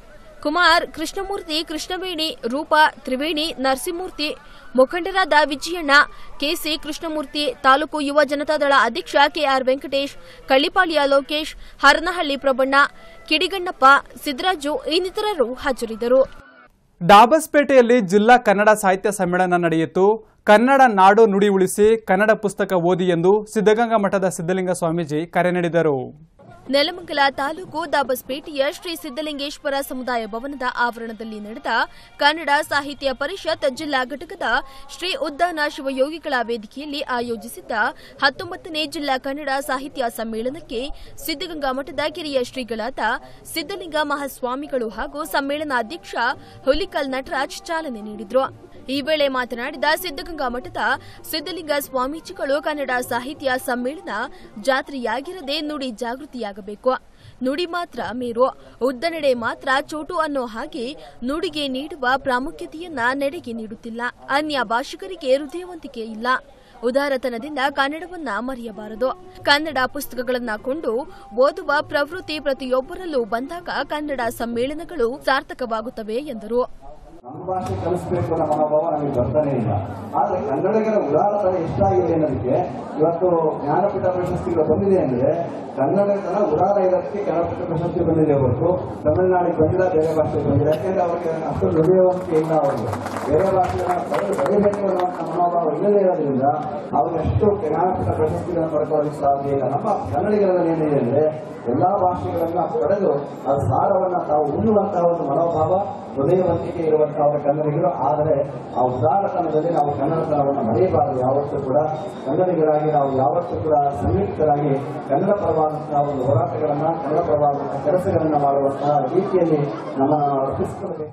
ಕುಮಾರ್, ಕೃಷ್ಣಮೂರ್ತಿ, ಕೃಷ್ಣವೇಣಿ, ರೂಪಾ, ತ್ರಿವೇಣಿ, ನರಸಿಂಹಮೂರ್ತಿ, ಮುಖಂಡರಾದ ವಿಜಯಣ್ಣ, ಕೆಸಿ ಕೃಷ್ಣಮೂರ್ತಿ, ತಾಲೂಕು ಯುವ ಜನತಾದಳ ಅಧ್ಯಕ್ಷ ಕೆಆರ್ ವೆಂಕಟೇಶ್, ಕಳ್ಳಿಪಾಳ್ಯ ಲೋಕೇಶ್, ಹರನಹಳ್ಳಿ ಪ್ರಬಣ್ಣ, ಕಿಡಿಗಣ್ಣಪ್ಪ, ಸಿದ್ದರಾಜು ಇನ್ನಿತರರು ಹಾಜರಿದ್ದರು. ಡಾಬಸ್ಪೇಟೆಯಲ್ಲಿ ಜಿಲ್ಲಾ ಕನ್ನಡ ಸಾಹಿತ್ಯ ಸಮ್ಮೇಳನ ನಡೆಯಿತು. ಕನ್ನಡ ನಾಡು ನುಡಿ ಉಳಿಸಿ, ಕನ್ನಡ ಪುಸ್ತಕ ಓದಿ ಎಂದು ಸಿದ್ದಗಂಗಾ ಮಠದ ಸಿದ್ದಲಿಂಗ ಸ್ವಾಮೀಜಿ ಕರೆ ನೀಡಿದರು. ನೆಲಮಂಗಲ ತಾಲೂಕು ದಾಬಸ್ಪೇಟೆಯ ಶ್ರೀ ಸಿದ್ದಲಿಂಗೇಶ್ವರ ಸಮುದಾಯ ಭವನದ ಆವರಣದಲ್ಲಿ ನಡೆದ ಕನ್ನಡ ಸಾಹಿತ್ಯ ಪರಿಷತ್ ಜಿಲ್ಲಾ ಘಟಕದ ಶ್ರೀ ಉದ್ದಾನ ಶಿವಯೋಗಿಗಳ ವೇದಿಕೆಯಲ್ಲಿ ಆಯೋಜಿಸಿದ್ದ ಹತ್ತೊಂಬತ್ತನೇ ಜಿಲ್ಲಾ ಕನ್ನಡ ಸಾಹಿತ್ಯ ಸಮ್ಮೇಳನಕ್ಕೆ ಸಿದ್ದಗಂಗಾ ಮಠದ ಕಿರಿಯ ಶ್ರೀಗಳಾದ ಸಿದ್ದಲಿಂಗ ಮಹಾಸ್ವಾಮಿಗಳು ಹಾಗೂ ಸಮ್ಮೇಳನಾಧ್ಯಕ್ಷ ಹುಲಿಕಲ್ ನಟರಾಜ್ ಚಾಲನೆ ನೀಡಿದರು. ಈ ವೇಳೆ ಮಾತನಾಡಿದ ಸಿದ್ದಗಂಗಾ ಮಠದ ಸಿದ್ದಲಿಂಗ ಸ್ವಾಮೀಜಿಗಳು ಕನ್ನಡ ಸಾಹಿತ್ಯ ಸಮ್ಮೇಳನ ಜಾತ್ರೆಯಾಗಿರದೆ ನುಡಿ ಜಾಗೃತಿಯಾಗಬೇಕು. ನುಡಿ ಮಾತ್ರ ಮೇರು, ಉದ್ದನಡೆ ಮಾತ್ರ ಚೋಟು ಅನ್ನೋ ಹಾಗೆ ನುಡಿಗೆ ನೀಡುವ ಪ್ರಾಮುಖ್ಯತೆಯನ್ನ ನಡೆಗೆ ನೀಡುತ್ತಿಲ್ಲ. ಅನ್ಯ ಭಾಷಿಕರಿಗೆ ಹೃದಯವಂತಿಕೆ ಇಲ್ಲ. ಉದಾರತನದಿಂದ ಕನ್ನಡವನ್ನ ಮರೆಯಬಾರದು. ಕನ್ನಡ ಪುಸ್ತಕಗಳನ್ನ ಕೊಂಡು ಓದುವ ಪ್ರವೃತ್ತಿ ಪ್ರತಿಯೊಬ್ಬರಲ್ಲೂ ಬಂದಾಗ ಕನ್ನಡ ಸಮ್ಮೇಳನಗಳು ಸಾರ್ಥಕವಾಗುತ್ತವೆ ಎಂದರು. ನಮ್ಮ ಭಾಷೆ ಕಲಿಸಬೇಕು ಅನ್ನೋ ಮನೋಭಾವ ನಮಗೆ ಬರ್ತಾನೆ ಇಲ್ಲ. ಆದ್ರೆ ಕನ್ನಡಿಗರ ಉದಾರತನ ಎಷ್ಟಾಗಿದೆ ಅನ್ನೋದಕ್ಕೆ ಇವತ್ತು ಜ್ಞಾನಪೀಠ ಪ್ರಶಸ್ತಿಗಳು ಬಂದಿದೆ ಅಂದ್ರೆ ಕನ್ನಡತನ ಉದಾರ ಇರೋದಕ್ಕೆ ಜ್ಞಾನಪೀಠ ಪ್ರಶಸ್ತಿ ಬಂದಿದೆ ಹೊರತು ತಮಿಳುನಾಡಿಗೆ ಬಂದಿಲ್ಲ, ಬೇರೆ ಭಾಷೆಗೆ ಬಂದಿದೆ. ಯಾಕೆಂದ್ರೆ ಅವ್ರಿಗೆ ಅಷ್ಟೊಂದು ಹೃದಯವಂತಿಕೆ ಇಲ್ಲ. ಅವ್ರಿಗೆ ಬೇರೆ ಭಾಷೆಗಳನ್ನ ಬರೀಬೇಕು ಅನ್ನುವಂಥ ಮನೋಭಾವ ಇಲ್ಲದೇ ಇರೋದ್ರಿಂದ ಅವ್ರಿಗೆ ಅಷ್ಟು ಜ್ಞಾನಪೀಠ ಪ್ರಶಸ್ತಿಗಳನ್ನು ಪಡ್ಕೊಳ್ಳೋದಕ್ಕೆ ಸಾಧ್ಯ ಇಲ್ಲ. ನಮ್ಮ ಕನ್ನಡಿಗರಲ್ಲಿ ಏನಿದೆ ಅಂದ್ರೆ ಎಲ್ಲಾ ಭಾಷೆಗಳನ್ನ ಪಡೆದು ಆ ಸಾರವನ್ನ ತಾವು ಉಣ್ಣುವಂತಹ ಒಂದು ಮನೋಭಾವ, ಹೃದಯವಂತಿಕೆ ಇರುವಂತಹ ಕನ್ನಡಿಗರು. ಆದರೆ ಆ ಉದಾರತನದಲ್ಲಿ ನಾವು ಕನ್ನಡತನವನ್ನು ಮರೆಯಬಾರದು. ಯಾವತ್ತೂ ಕೂಡ ಕನ್ನಡಿಗರಾಗಿ ನಾವು ಯಾವತ್ತೂ ಕೂಡ ಸಂಯುಕ್ತರಾಗಿ ಕನ್ನಡ ಪರವಾದಂತಹ ಒಂದು ಹೋರಾಟಗಳನ್ನ, ಕನ್ನಡ ಪರವಾದಂತಹ ಕೆಲಸಗಳನ್ನ ಮಾಡುವಂತಹ ರೀತಿಯಲ್ಲಿ ನಮ್ಮನ್ನು ನಾವು ಅರ್ಪಿಸಿಕೊಳ್ಳಬೇಕು.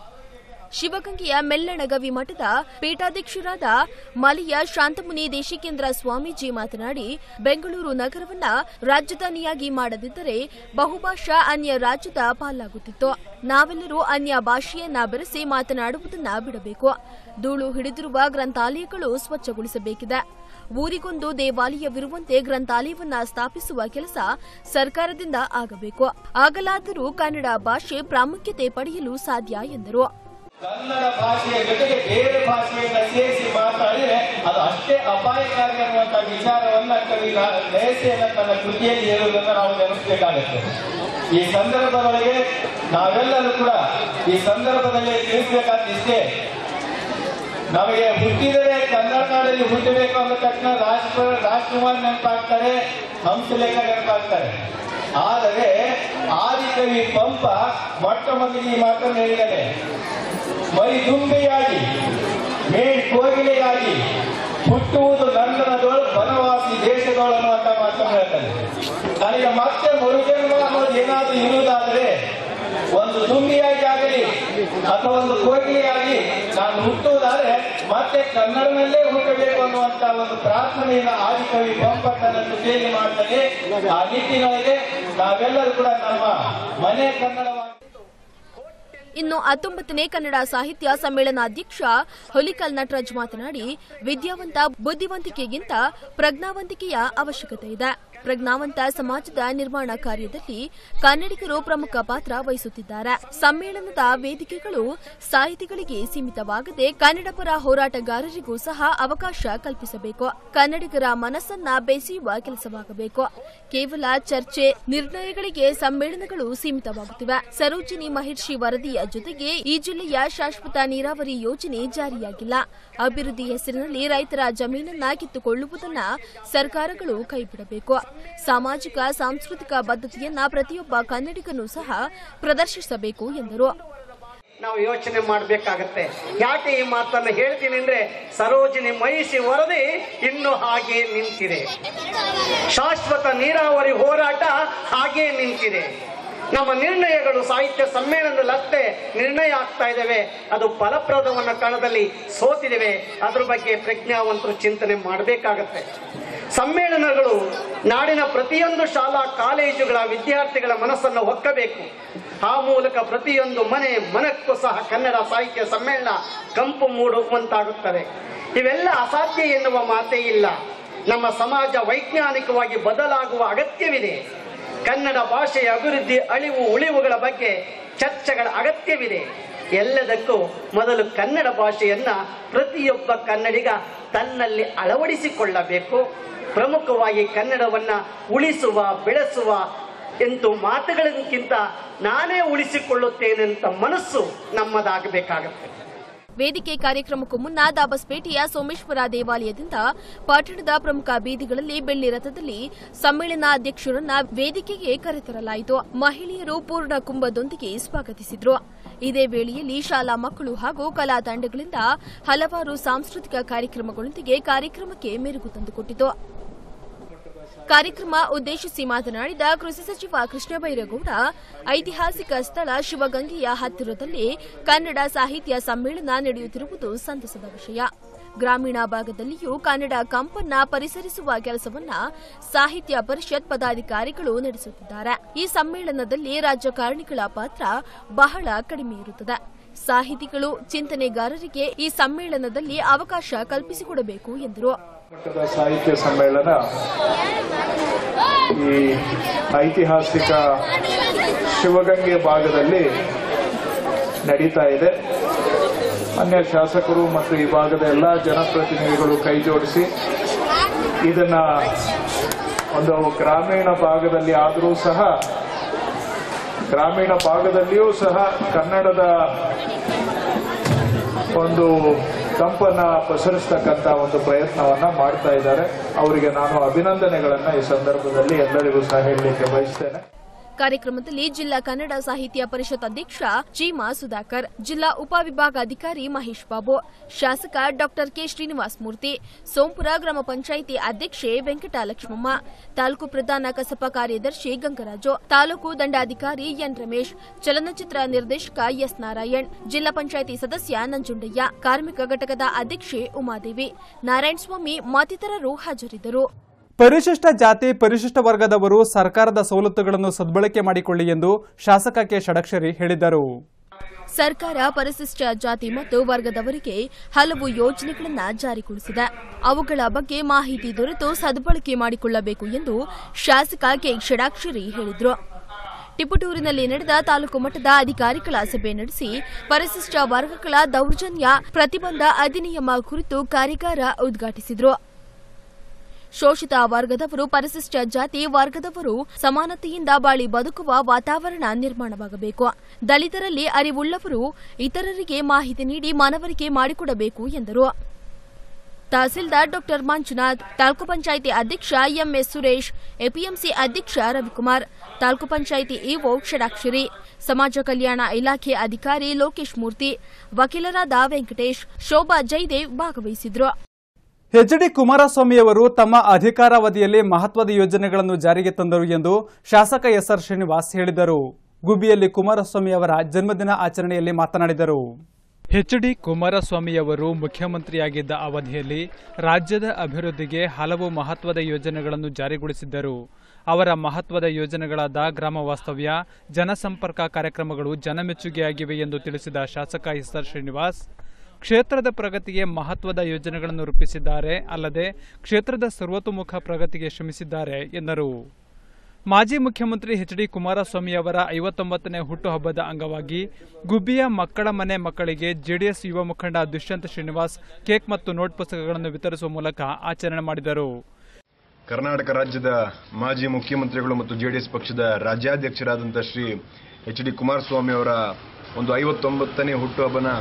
ಶಿವಗಂಗೆಯ ಮೆಲ್ಲಣಗವಿ ಮಠದ ಪೀಠಾಧ್ಯಕ್ಷರಾದ ಮಲಿಯ ಶಾಂತಮುನಿ ದೇಶಿಕೇಂದ್ರ ಸ್ವಾಮೀಜಿ ಮಾತನಾಡಿ, ಬೆಂಗಳೂರು ನಗರವನ್ನ ರಾಜಧಾನಿಯಾಗಿ ಮಾಡದಿದ್ದರೆ ಬಹುಭಾಷಾ ಅನ್ಯ ರಾಜ್ಯದ ಪಾಲಾಗುತ್ತಿತ್ತು. ನಾವೆಲ್ಲರೂ ಅನ್ಯ ಭಾಷೆಯನ್ನ ಬೆರೆಸಿ ಮಾತನಾಡುವುದನ್ನ ಬಿಡಬೇಕು. ಧೂಳು ಹಿಡಿದಿರುವ ಗ್ರಂಥಾಲಯಗಳು ಸ್ವಚ್ಛಗೊಳಿಸಬೇಕಿದೆ. ಊರಿಗೊಂದು ದೇವಾಲಯವಿರುವಂತೆ ಗ್ರಂಥಾಲಯವನ್ನ ಸ್ಥಾಪಿಸುವ ಕೆಲಸ ಸರ್ಕಾರದಿಂದ ಆಗಬೇಕು. ಆಗಲಾದರೂ ಕನ್ನಡ ಭಾಷೆ ಪ್ರಾಮುಖ್ಯತೆ ಪಡೆಯಲು ಸಾಧ್ಯ ಎಂದರು. ಕನ್ನಡ ಭಾಷೆಯ ಜೊತೆಗೆ ಬೇರೆ ಭಾಷೆಯನ್ನ ಸೇರಿಸಿ ಮಾತಾಡಿದರೆ ಅದು ಅಷ್ಟೇ ಅಪಾಯಕಾರಿ ಅನ್ನುವಂತಹ ವಿಚಾರವನ್ನ ಕವಿ ದಯಸೇನ ತನ್ನ ಕೃತಿಯಲ್ಲಿ ಹೇಳುವುದನ್ನು ನಾವು ನೆನಪಿಸಬೇಕಾಗುತ್ತೆ. ಈ ಸಂದರ್ಭದೊಳಗೆ ನಾವೆಲ್ಲರೂ ಕೂಡ ಈ ಸಂದರ್ಭದಲ್ಲಿ ತಿಳಿಸಬೇಕಾದಿಷ್ಟೇ, ನಮಗೆ ಹುಟ್ಟಿದರೆ ಕನ್ನಡ ನಾಡಲ್ಲಿ ಹುಟ್ಟಬೇಕು ಅಂದ ತಕ್ಷಣ ರಾಷ್ಟ್ರ ರಾಜ್ಕುಮಾರ್ ನೆನಪಾಗ್ತಾರೆ, ಹಂಸಲೇಖ ನೆನಪಾಗ್ತಾರೆ. ಆದರೆ ಆದಿಕವಿ ಪಂಪ ಮೊಟ್ಟ ಮೊದಲಿಗೆ ಈ ಮಾತನ್ನು ಹೇಳಿದರೆ, ಮೈ ದುಂಬೆಯಾಗಿ ಮೇಲ್ ಕೋಗಿಲೆಯಾಗಿ ಹುಟ್ಟುವುದು ಲಂಡನದೊಳು ಬನವಾಸಿ ದೇಶದೊಳು ಅನ್ನುವಂತ ಮಾತನ್ನು ಹೇಳ್ತಾರೆ. ನನಗೆ ಮತ್ತೆ ಮರುಜನ್ಮ ಅನ್ನೋದು ಏನಾದ್ರೂ ಇರುವುದಾದರೆ ಒಂದು ದುಂಬಿಯಾಗಿ ಆಗಲಿ ಅಥವಾ ಒಂದು ಕೋಗಿಲೆಯಾಗಿ ನಾನು ಹುಟ್ಟುವುದಾದ್ರೆ ಮತ್ತೆ ಕನ್ನಡದಲ್ಲೇ ಹುಟ್ಟಬೇಕು ಅನ್ನುವಂತ ಒಂದು ಪ್ರಾರ್ಥನೆಯನ್ನು ಆದಿಕವಿ ಪಂಪ ತನ್ನ ಕೃತಿಯಲ್ಲಿ ಮಾಡ್ತಾನೆ. ಆ ನಿಟ್ಟಿನೊಳಗೆ ನಾವೆಲ್ಲರೂ ಕೂಡ ನಮ್ಮ ಮನೆ ಕನ್ನಡವಾಗಿ. ಇನ್ನು ಹತ್ತೊಂಬತ್ತನೇ ಕನ್ನಡ ಸಾಹಿತ್ಯ ಸಮ್ಮೇಳನಾಧ್ಯಕ್ಷ ಹುಲಿಕಲ್ ನಟರಾಜ್ ಮಾತನಾಡಿ, ವಿದ್ಯಾವಂತ ಬುದ್ಧಿವಂತಿಕೆಗಿಂತ ಪ್ರಜ್ಞಾವಂತಿಕೆಯ ಅವಶ್ಯಕತೆ ಇದೆ. ಪ್ರಜ್ಞಾವಂತ ಸಮಾಜದ ನಿರ್ಮಾಣ ಕಾರ್ಯದಲ್ಲಿ ಕನ್ನಡಿಗರು ಪ್ರಮುಖ ಪಾತ್ರ ವಹಿಸುತ್ತಿದ್ದಾರೆ. ಸಮ್ಮೇಳನದ ವೇದಿಕೆಗಳು ಸಾಹಿತಿಗಳಿಗೆ ಸೀಮಿತವಾಗದೆ ಕನ್ನಡ ಪರ ಹೋರಾಟಗಾರರಿಗೂ ಸಹ ಅವಕಾಶ ಕಲ್ಪಿಸಬೇಕು. ಕನ್ನಡಿಗರ ಮನಸ್ಸನ್ನ ಬೆಸೆಯುವ ಕೆಲಸವಾಗಬೇಕು. ಕೇವಲ ಚರ್ಚೆ, ನಿರ್ಣಯಗಳಿಗೆ ಸಮ್ಮೇಳನಗಳು ಸೀಮಿತವಾಗುತ್ತಿವೆ. ಸರೋಜಿನಿ ಮಹಿರ್ಷಿ ವರದಿಯ ಜೊತೆಗೆ ಈ ಜಿಲ್ಲೆಯ ಶಾಶ್ವತ ನೀರಾವರಿ ಯೋಜನೆ ಜಾರಿಯಾಗಿಲ್ಲ. ಅಭಿವೃದ್ಧಿ ಹೆಸರಿನಲ್ಲಿ ರೈತರ ಜಮೀನನ್ನ ಕಿತ್ತುಕೊಳ್ಳುವುದನ್ನ ಸರ್ಕಾರಗಳು ಕೈಬಿಡಬೇಕು. ಸಾಮಾಜಿಕ ಸಾಂಸ್ಕೃತಿಕ ಬದ್ಧತೆಯನ್ನ ಪ್ರತಿಯೊಬ್ಬ ಕನ್ನಡಿಗನೂ ಸಹ ಪ್ರದರ್ಶಿಸಬೇಕು ಎಂದರು. ನಾವು ಯೋಚನೆ ಮಾಡಬೇಕಾಗತ್ತೆ. ಯಾಕೆ ಈ ಮಾತನ್ನು ಹೇಳ್ತೀನಿ ಅಂದ್ರೆ, ಸರೋಜಿನಿ ಮಹಿಷಿ ವರದಿ ಇನ್ನು ಹಾಗೆ ನಿಂತಿದೆ. ಶಾಶ್ವತ ನೀರಾವರಿ ಹೋರಾಟ ಹಾಗೆ ನಿಂತಿದೆ. ನಮ್ಮ ನಿರ್ಣಯಗಳು ಸಾಹಿತ್ಯ ಸಮ್ಮೇಳನದಲ್ಲಿ ಅಷ್ಟೇ ನಿರ್ಣಯ ಆಗ್ತಾ ಇದ್ದೇವೆ, ಅದು ಫಲಪ್ರದವನ್ನ ಕಣದಲ್ಲಿ ಸೋತಿದ್ದೇವೆ. ಅದ್ರ ಬಗ್ಗೆ ಪ್ರಜ್ಞಾವಂತರು ಚಿಂತನೆ ಮಾಡಬೇಕಾಗತ್ತೆ. ಸಮ್ಮೇಳನಗಳು ನಾಡಿನ ಪ್ರತಿಯೊಂದು ಶಾಲಾ ಕಾಲೇಜುಗಳ ವಿದ್ಯಾರ್ಥಿಗಳ ಮನಸ್ಸನ್ನು ಒಕ್ಕಬೇಕು. ಆ ಮೂಲಕ ಪ್ರತಿಯೊಂದು ಮನೆ ಮನಕ್ಕೂ ಸಹ ಕನ್ನಡ ಸಾಹಿತ್ಯ ಸಮ್ಮೇಳನ ಕಂಪು ಮೂಡುವಂತಾಗುತ್ತದೆ. ಇವೆಲ್ಲ ಅಸಾಧ್ಯ ಎನ್ನುವ ಮಾತೇ ಇಲ್ಲ. ನಮ್ಮ ಸಮಾಜ ವೈಜ್ಞಾನಿಕವಾಗಿ ಬದಲಾಗುವ ಅಗತ್ಯವಿದೆ. ಕನ್ನಡ ಭಾಷೆಯ ಅಭಿವೃದ್ಧಿ ಅಳಿವು ಉಳಿವುಗಳ ಬಗ್ಗೆ ಚರ್ಚೆಗಳ ಅಗತ್ಯವಿದೆ. ಎಲ್ಲದಕ್ಕೂ ಮೊದಲು ಕನ್ನಡ ಭಾಷೆಯನ್ನ ಪ್ರತಿಯೊಬ್ಬ ಕನ್ನಡಿಗ ತನ್ನಲ್ಲಿ ಅಳವಡಿಸಿಕೊಳ್ಳಬೇಕು. ಪ್ರಮುಖವಾಗಿ ಕನ್ನಡವನ್ನ ಉಳಿಸುವ ಬೆಳೆಸುವ ಎಂದು ಮಾತುಗಳಿಗಿಂತ ನಾನೇ ಉಳಿಸಿಕೊಳ್ಳುತ್ತೇನೆಂತ ಮನಸ್ಸು ನಮ್ಮದಾಗಬೇಕಾಗುತ್ತೆ. ವೇದಿಕೆ ಕಾರ್ಯಕ್ರಮಕ್ಕೂ ಮುನ್ನ ದಾಬಸ್ಪೇಟೆಯ ಸೋಮೇಶ್ವರ ದೇವಾಲಯದಿಂದ ಪಟ್ಟಣದ ಪ್ರಮುಖ ಬೀದಿಗಳಲ್ಲಿ ಬೆಳ್ಳಿ ರಥದಲ್ಲಿ ಸಮ್ಮೇಳನಾಧ್ಯಕ್ಷರನ್ನ ವೇದಿಕೆಗೆ ಕರೆತರಲಾಯಿತು. ಮಹಿಳೆಯರು ಪೂರ್ಣ ಕುಂಭದೊಂದಿಗೆ ಸ್ವಾಗತಿಸಿದ್ರು. ಇದೇ ವೇಳೆಯಲ್ಲಿ ಶಾಲಾ ಮಕ್ಕಳು ಹಾಗೂ ಕಲಾ ತಂಡಗಳಿಂದ ಹಲವಾರು ಸಾಂಸ್ಕೃತಿಕ ಕಾರ್ಯಕ್ರಮಗಳೊಂದಿಗೆ ಕಾರ್ಯಕ್ರಮಕ್ಕೆ ಮೆರುಗು ತಂದುಕೊಟ್ಟಿತು. ಕಾರ್ಯಕ್ರಮ ಉದ್ದೇಶಿಸಿ ಮಾತನಾಡಿದ ಕೃಷಿ ಸಚಿವ ಕೃಷ್ಣ ಬೈರೇಗೌಡ, ಐತಿಹಾಸಿಕ ಸ್ಥಳ ಶಿವಗಂಗೆಯ ಹತ್ತಿರದಲ್ಲಿ ಕನ್ನಡ ಸಾಹಿತ್ಯ ಸಮ್ಮೇಳನ ನಡೆಯುತ್ತಿರುವುದು ಸಂತಸದ ವಿಷಯ. ಗ್ರಾಮೀಣ ಭಾಗದಲ್ಲಿಯೂ ಕನ್ನಡ ಕಂಪನ್ನ ಪರಿಸರಿಸುವ ಕೆಲಸವನ್ನ ಸಾಹಿತ್ಯ ಪರಿಷತ್ ಪದಾಧಿಕಾರಿಗಳು ನಡೆಸುತ್ತಿದ್ದಾರೆ. ಈ ಸಮ್ಮೇಳನದಲ್ಲಿ ರಾಜಕಾರಣಿಗಳ ಪಾತ್ರ ಬಹಳ ಕಡಿಮೆ ಇರುತ್ತದೆ. ಸಾಹಿತಿಗಳು, ಚಿಂತನೆಗಾರರಿಗೆ ಈ ಸಮ್ಮೇಳನದಲ್ಲಿ ಅವಕಾಶ ಕಲ್ಪಿಸಿಕೊಡಬೇಕು ಎಂದರು. ಮಟ್ಟದ ಸಾಹಿತ್ಯ ಸಮ್ಮೇಳನ ಈ ಐತಿಹಾಸಿಕ ಶಿವಗಂಗೆ ಭಾಗದಲ್ಲಿ ನಡೀತಾ ಇದೆ. ಅನ್ಯ ಶಾಸಕರು ಮತ್ತು ಈ ಭಾಗದ ಎಲ್ಲ ಜನಪ್ರತಿನಿಧಿಗಳು ಕೈ ಜೋಡಿಸಿ ಇದನ್ನ ಒಂದು ಗ್ರಾಮೀಣ ಭಾಗದಲ್ಲಿ ಆದರೂ ಸಹ ಗ್ರಾಮೀಣ ಭಾಗದಲ್ಲಿಯೂ ಸಹ ಕನ್ನಡದ ಒಂದು ಕಂಪನ್ನ ಪಸರಿಸ್ತಕ್ಕಂಥ ಒಂದು ಪ್ರಯತ್ನವನ್ನ ಮಾಡ್ತಾ ಇದ್ದಾರೆ. ಅವರಿಗೆ ನಾನು ಅಭಿನಂದನೆಗಳನ್ನ ಈ ಸಂದರ್ಭದಲ್ಲಿ ಎಲ್ಲರಿಗೂ ಸಹ ಹೇಳಲಿಕ್ಕೆ ಬಯಸ್ತೇನೆ. ಕಾರ್ಯಕ್ರಮದಲ್ಲಿ ಜಿಲ್ಲಾ ಕನ್ನಡ ಸಾಹಿತ್ಯ ಪರಿಷತ್ ಅಧ್ಯಕ್ಷ ಜೀಮಾ ಸುಧಾಕರ್, ಜಿಲ್ಲಾ ಉಪವಿಭಾಗಾಧಿಕಾರಿ ಮಹೇಶ್ ಬಾಬು, ಶಾಸಕ ಡಾಕ್ಟರ್ ಕೆ ಶ್ರೀನಿವಾಸ ಮೂರ್ತಿ, ಸೋಂಪುರ ಗ್ರಾಮ ಪಂಚಾಯಿತಿ ಅಧ್ಯಕ್ಷೆ ವೆಂಕಟಲಕ್ಷ್ಮಮ್ಮ, ತಾಲೂಕು ಪ್ರಧಾನ ಕಸಪ ಕಾರ್ಯದರ್ಶಿ ಗಂಗರಾಜು, ತಾಲೂಕು ದಂಡಾಧಿಕಾರಿ ಎನ್ ರಮೇಶ್, ಚಲನಚಿತ್ರ ನಿರ್ದೇಶಕ ಎಸ್ ನಾರಾಯಣ್, ಜಿಲ್ಲಾ ಪಂಚಾಯಿತಿ ಸದಸ್ಯ ನಂಜುಂಡಯ್ಯ, ಕಾರ್ಮಿಕ ಘಟಕದ ಅಧ್ಯಕ್ಷೆ ಉಮಾದೇವಿ, ನಾರಾಯಣಸ್ವಾಮಿ ಮತ್ತಿತರರು ಹಾಜರಿದ್ದರು. ಪರಿಶಿಷ್ಟ ಜಾತಿ ಪರಿಶಿಷ್ಟ ವರ್ಗದವರು ಸರ್ಕಾರದ ಸವಲತ್ತುಗಳನ್ನು ಸದ್ಬಳಕೆ ಮಾಡಿಕೊಳ್ಳಿ ಎಂದು ಶಾಸಕ ಕೆ ಷಡಕ್ಷರಿ ಹೇಳಿದರು. ಸರ್ಕಾರ ಪರಿಶಿಷ್ಟ ಜಾತಿ ಮತ್ತು ವರ್ಗದವರಿಗೆ ಹಲವು ಯೋಜನೆಗಳನ್ನು ಜಾರಿಗೊಳಿಸಿದೆ. ಅವುಗಳ ಬಗ್ಗೆ ಮಾಹಿತಿ ದೊರೆತು ಸದ್ಬಳಕೆ ಮಾಡಿಕೊಳ್ಳಬೇಕು ಎಂದು ಶಾಸಕ ಕೆ ಷಡಾಕ್ಷರಿ ಹೇಳಿದರು. ಟಿಪಟೂರಿನಲ್ಲಿ ನಡೆದ ತಾಲೂಕು ಮಟ್ಟದ ಅಧಿಕಾರಿಗಳ ಸಭೆ ನಡೆಸಿ ಪರಿಶಿಷ್ಟ ವರ್ಗಗಳ ದೌರ್ಜನ್ಯ ಪ್ರತಿಬಂಧ ಅಧಿನಿಯಮ ಕುರಿತು ಕಾರ್ಯಾಗಾರ ಉದ್ಘಾಟಿಸಿದರು. ಶೋಷಿತ ವರ್ಗದವರು, ಪರಿಶಿಷ್ಟ ಜಾತಿ ವರ್ಗದವರು ಸಮಾನತೆಯಿಂದ ಬಾಳಿ ಬದುಕುವ ವಾತಾವರಣ ನಿರ್ಮಾಣವಾಗಬೇಕು. ದಲಿತರಲ್ಲಿ ಅರಿವುಳ್ಳವರು ಇತರರಿಗೆ ಮಾಹಿತಿ ನೀಡಿ ಮನವರಿಕೆ ಮಾಡಿಕೊಡಬೇಕು ಎಂದರು. ತಹಸೀಲ್ದಾರ್ ಡಾಕ್ಟರ್ ಮಂಜುನಾಥ್, ತಾಲೂಕು ಪಂಚಾಯಿತಿ ಅಧ್ಯಕ್ಷ ಎಂಎಸ್ ಸುರೇಶ್, ಎಪಿಎಂಸಿ ಅಧ್ಯಕ್ಷ ರವಿಕುಮಾರ್, ತಾಲೂಕು ಪಂಚಾಯಿತಿ ಇಒ ಷಡಾಕ್ಷರಿ, ಸಮಾಜ ಕಲ್ಯಾಣ ಇಲಾಖೆ ಅಧಿಕಾರಿ ಲೋಕೇಶ್ ಮೂರ್ತಿ, ವಕೀಲರಾದ ವೆಂಕಟೇಶ್, ಶೋಭಾ ಜಯದೇವ್ ಭಾಗವಹಿಸಿದ್ರು. ಎಚ್ ಡಿ ಕುಮಾರಸ್ವಾಮಿಯವರು ತಮ್ಮ ಅಧಿಕಾರಾವಧಿಯಲ್ಲಿ ಮಹತ್ವದ ಯೋಜನೆಗಳನ್ನು ಜಾರಿಗೆ ತಂದರು ಎಂದು ಶಾಸಕ ಎಸ್ ಆರ್ ಶ್ರೀನಿವಾಸ್ ಹೇಳಿದರು. ಗುಬ್ಬಿಯಲ್ಲಿ ಕುಮಾರಸ್ವಾಮಿ ಅವರ ಜನ್ಮದಿನ ಆಚರಣೆಯಲ್ಲಿ ಮಾತನಾಡಿದರು. ಎಚ್ ಡಿ ಕುಮಾರಸ್ವಾಮಿಯವರು ಮುಖ್ಯಮಂತ್ರಿಯಾಗಿದ್ದ ಅವಧಿಯಲ್ಲಿ ರಾಜ್ಯದ ಅಭಿವೃದ್ಧಿಗೆ ಹಲವು ಮಹತ್ವದ ಯೋಜನೆಗಳನ್ನು ಜಾರಿಗೊಳಿಸಿದ್ದರು. ಅವರ ಮಹತ್ವದ ಯೋಜನೆಗಳಾದ ಗ್ರಾಮ ವಾಸ್ತವ್ಯ, ಜನಸಂಪರ್ಕ ಕಾರ್ಯಕ್ರಮಗಳು ಜನಮೆಚ್ಚುಗೆಯಾಗಿವೆ ಎಂದು ತಿಳಿಸಿದ ಶಾಸಕ ಎಸ್ ಆರ್ ಶ್ರೀನಿವಾಸ್, ಕ್ಷೇತ್ರದ ಪ್ರಗತಿಗೆ ಮಹತ್ವದ ಯೋಜನೆಗಳನ್ನು ರೂಪಿಸಿದ್ದಾರೆ, ಅಲ್ಲದೆ ಕ್ಷೇತ್ರದ ಸರ್ವತೋಮುಖ ಪ್ರಗತಿಗೆ ಶ್ರಮಿಸಿದ್ದಾರೆ ಎಂದರು. ಮಾಜಿ ಮುಖ್ಯಮಂತ್ರಿ ಎಚ್ ಡಿ ಕುಮಾರಸ್ವಾಮಿ ಅವರ ಐವತ್ತೊಂಬತ್ತನೇ ಹುಟ್ಟುಹಬ್ಬದ ಅಂಗವಾಗಿ ಗುಬ್ಬಿಯ ಮಕ್ಕಳ ಮನೆ ಮಕ್ಕಳಿಗೆ ಜೆಡಿಎಸ್ ಯುವ ಮುಖಂಡ ದುಷ್ಯಂತ್ ಶ್ರೀನಿವಾಸ್ ಕೇಕ್ ಮತ್ತು ನೋಟ್ ಪುಸ್ತಕಗಳನ್ನು ವಿತರಿಸುವ ಮೂಲಕ ಆಚರಣೆ ಮಾಡಿದರು. ಕರ್ನಾಟಕ ರಾಜ್ಯದ ಮಾಜಿ ಮುಖ್ಯಮಂತ್ರಿಗಳು ಮತ್ತು ಜೆಡಿಎಸ್ ಪಕ್ಷದ ರಾಜ್ಯಾಧ್ಯಕ್ಷರಾದಂಥ ಶ್ರೀ ಎಚ್ ಡಿ ಕುಮಾರಸ್ವಾಮಿ ಅವರ ಒಂದು ಐವತ್ತೊಂಬತ್ತನೇ ಹುಟ್ಟುಹಬ್ಬನ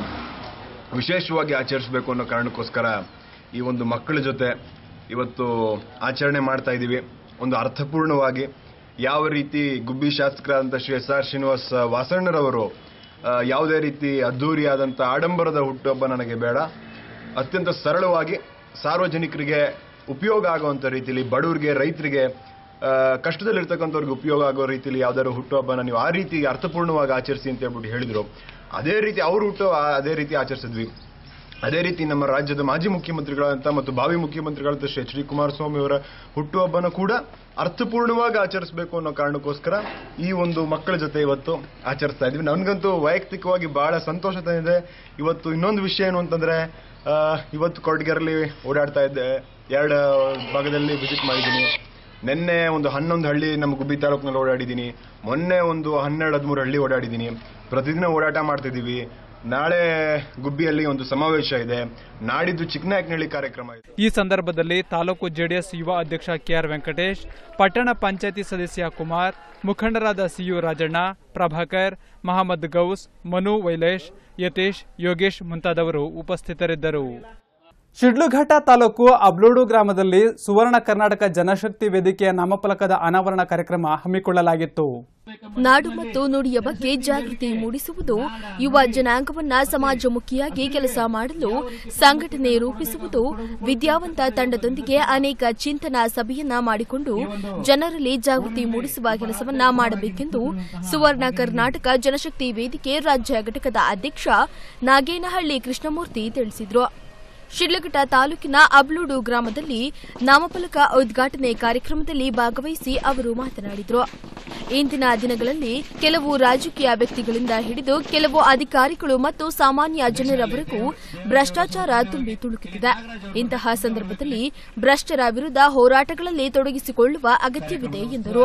ವಿಶೇಷವಾಗಿ ಆಚರಿಸಬೇಕು ಅನ್ನೋ ಕಾರಣಕ್ಕೋಸ್ಕರ ಈ ಒಂದು ಮಕ್ಕಳ ಜೊತೆ ಇವತ್ತು ಆಚರಣೆ ಮಾಡ್ತಾ ಇದ್ದೀವಿ. ಒಂದು ಅರ್ಥಪೂರ್ಣವಾಗಿ ಯಾವ ರೀತಿ ಗುಬ್ಬಿ ಶಾಸಕರಾದಂಥ ಶ್ರೀ ಎಸ್ ಆರ್ ಶ್ರೀನಿವಾಸ್ ವಾಸಣ್ಣರವರು ಯಾವುದೇ ರೀತಿ ಅದ್ದೂರಿಯಾದಂಥ ಆಡಂಬರದ ಹುಟ್ಟುಹಬ್ಬ ನನಗೆ ಬೇಡ, ಅತ್ಯಂತ ಸರಳವಾಗಿ ಸಾರ್ವಜನಿಕರಿಗೆ ಉಪಯೋಗ ಆಗುವಂಥ ರೀತಿಯಲ್ಲಿ, ಬಡವರಿಗೆ, ರೈತರಿಗೆ, ಕಷ್ಟದಲ್ಲಿರ್ತಕ್ಕಂಥವ್ರಿಗೆ ಉಪಯೋಗ ಆಗೋ ರೀತಿಯಲ್ಲಿ ಯಾವ್ದಾದ್ರು ಹುಟ್ಟುಹಬ್ಬನ ನೀವು ಆ ರೀತಿ ಅರ್ಥಪೂರ್ಣವಾಗಿ ಆಚರಿಸಿ ಅಂತ ಹೇಳ್ಬಿಟ್ಟು ಹೇಳಿದ್ರು. ಅದೇ ರೀತಿ ಅವರು ಹುಟ್ಟು ಅದೇ ರೀತಿ ಆಚರಿಸಿದ್ವಿ. ಅದೇ ರೀತಿ ನಮ್ಮ ರಾಜ್ಯದ ಮಾಜಿ ಮುಖ್ಯಮಂತ್ರಿಗಳಂತ ಮತ್ತು ಭಾವಿ ಮುಖ್ಯಮಂತ್ರಿಗಳಂತ ಶ್ರೀ ಎಚ್ ಡಿ ಕುಮಾರಸ್ವಾಮಿ ಅವರ ಹುಟ್ಟುಹಬ್ಬನ ಕೂಡ ಅರ್ಥಪೂರ್ಣವಾಗಿ ಆಚರಿಸಬೇಕು ಅನ್ನೋ ಕಾರಣಕ್ಕೋಸ್ಕರ ಈ ಒಂದು ಮಕ್ಕಳ ಜೊತೆ ಇವತ್ತು ಆಚರಿಸ್ತಾ ಇದ್ವಿ. ನನಗಂತೂ ವೈಯಕ್ತಿಕವಾಗಿ ಬಹಳ ಸಂತೋಷ ತಂದಿದೆ. ಇವತ್ತು ಇನ್ನೊಂದು ವಿಷಯ ಏನು ಅಂತಂದ್ರೆ, ಇವತ್ತು ಕೊರಟಗೆರೆಯಲ್ಲಿ ಓಡಾಡ್ತಾ ಇದ್ದೆ, ಎರಡು ಭಾಗದಲ್ಲಿ ವಿಸಿಟ್ ಮಾಡಿದ್ದೀನಿ. ನಿನ್ನೆ ಒಂದು ಹನ್ನೊಂದು ಹಳ್ಳಿ ನಮ್ಮ ಗುಬ್ಬಿ ತಾಲೂಕಿನಲ್ಲಿ ಓಡಾಡಿದ್ದೀನಿ, ಮೊನ್ನೆ ಒಂದು ಹನ್ನೆರಡು ಹದಿಮೂರು ಹಳ್ಳಿ ಓಡಾಡಿದ್ದೀನಿ. ಪ್ರತಿದಿನ ಓಡಾಟ ಮಾಡ್ತಿದ್ದೀವಿ. ನಾಳೆ ಗುಬ್ಬಿಯಲ್ಲಿ ಒಂದು ಸಮಾವೇಶ ಇದೆ, ನಾಡಿದ್ದು ಚಿಕ್ಕನಾಯಕನಹಳ್ಳಿ ಕಾರ್ಯಕ್ರಮ ಇದೆ. ಈ ಸಂದರ್ಭದಲ್ಲಿ ತಾಲೂಕು ಜೆಡಿಎಸ್ ಯುವ ಅಧ್ಯಕ್ಷ ಕೆಆರ್ ವೆಂಕಟೇಶ್, ಪಟ್ಟಣ ಪಂಚಾಯತಿ ಸದಸ್ಯ ಕುಮಾರ್, ಮುಖಂಡರಾದ ಸಿಯು ರಾಜಣ್ಣ, ಪ್ರಭಾಕರ್, ಮಹಮ್ಮದ್ ಗೌಸ್, ಮನು ವೈಲೇಶ್, ಯತೀಶ್, ಯೋಗೇಶ್ ಮುಂತಾದವರು ಉಪಸ್ಥಿತರಿದ್ದರು. ಶಿಡ್ಲಘಟ್ಟ ತಾಲೂಕು ಅಬ್ಲೂಡು ಗ್ರಾಮದಲ್ಲಿ ಸುವರ್ಣ ಕರ್ನಾಟಕ ಜನಶಕ್ತಿ ವೇದಿಕೆಯ ನಾಮಫಲಕದ ಅನಾವರಣ ಕಾರ್ಯಕ್ರಮ ಹಮ್ಮಿಕೊಳ್ಳಲಾಗಿತ್ತು. ನಾಡು ಮತ್ತು ನುಡಿಯ ಬಗ್ಗೆ ಜಾಗೃತಿ ಮೂಡಿಸುವುದು, ಯುವ ಜನಾಂಗವನ್ನ ಸಮಾಜಮುಖಿಯಾಗಿ ಕೆಲಸ ಮಾಡಲು ಸಂಘಟನೆ ರೂಪಿಸುವುದು, ವಿದ್ಯಾವಂತ ತಂಡದೊಂದಿಗೆ ಅನೇಕ ಚಿಂತನಾ ಸಭೆಯನ್ನ ಮಾಡಿಕೊಂಡು ಜನರಲ್ಲಿ ಜಾಗೃತಿ ಮೂಡಿಸುವ ಕೆಲಸವನ್ನ ಮಾಡಬೇಕೆಂದು ಸುವರ್ಣ ಕರ್ನಾಟಕ ಜನಶಕ್ತಿ ವೇದಿಕೆ ರಾಜ್ಯ ಘಟಕದ ಅಧ್ಯಕ್ಷ ನಾಗೇನಹಳ್ಳಿ ಕೃಷ್ಣಮೂರ್ತಿ ತಿಳಿಸಿದರು. ಶಿಡ್ಲಘಟ್ಟ ತಾಲೂಕಿನ ಅಬ್ಲೂಡು ಗ್ರಾಮದಲ್ಲಿ ನಾಮಫಲಕ ಉದ್ಘಾಟನೆ ಕಾರ್ಯಕ್ರಮದಲ್ಲಿ ಭಾಗವಹಿಸಿ ಅವರು ಮಾತನಾಡಿದರು. ಇಂದಿನ ದಿನಗಳಲ್ಲಿ ಕೆಲವು ರಾಜಕೀಯ ವ್ಯಕ್ತಿಗಳಿಂದ ಹಿಡಿದು ಕೆಲವು ಅಧಿಕಾರಿಗಳು ಮತ್ತು ಸಾಮಾನ್ಯ ಜನರವರೆಗೂ ಭ್ರಷ್ಟಾಚಾರ ತುಂಬಿ ತುಳುಕುತ್ತಿದೆ. ಇಂತಹ ಸಂದರ್ಭದಲ್ಲಿ ಭ್ರಷ್ಟರ ವಿರುದ್ಧ ಹೋರಾಟಗಳಲ್ಲಿ ತೊಡಗಿಸಿಕೊಳ್ಳುವ ಅಗತ್ಯವಿದೆ ಎಂದರು.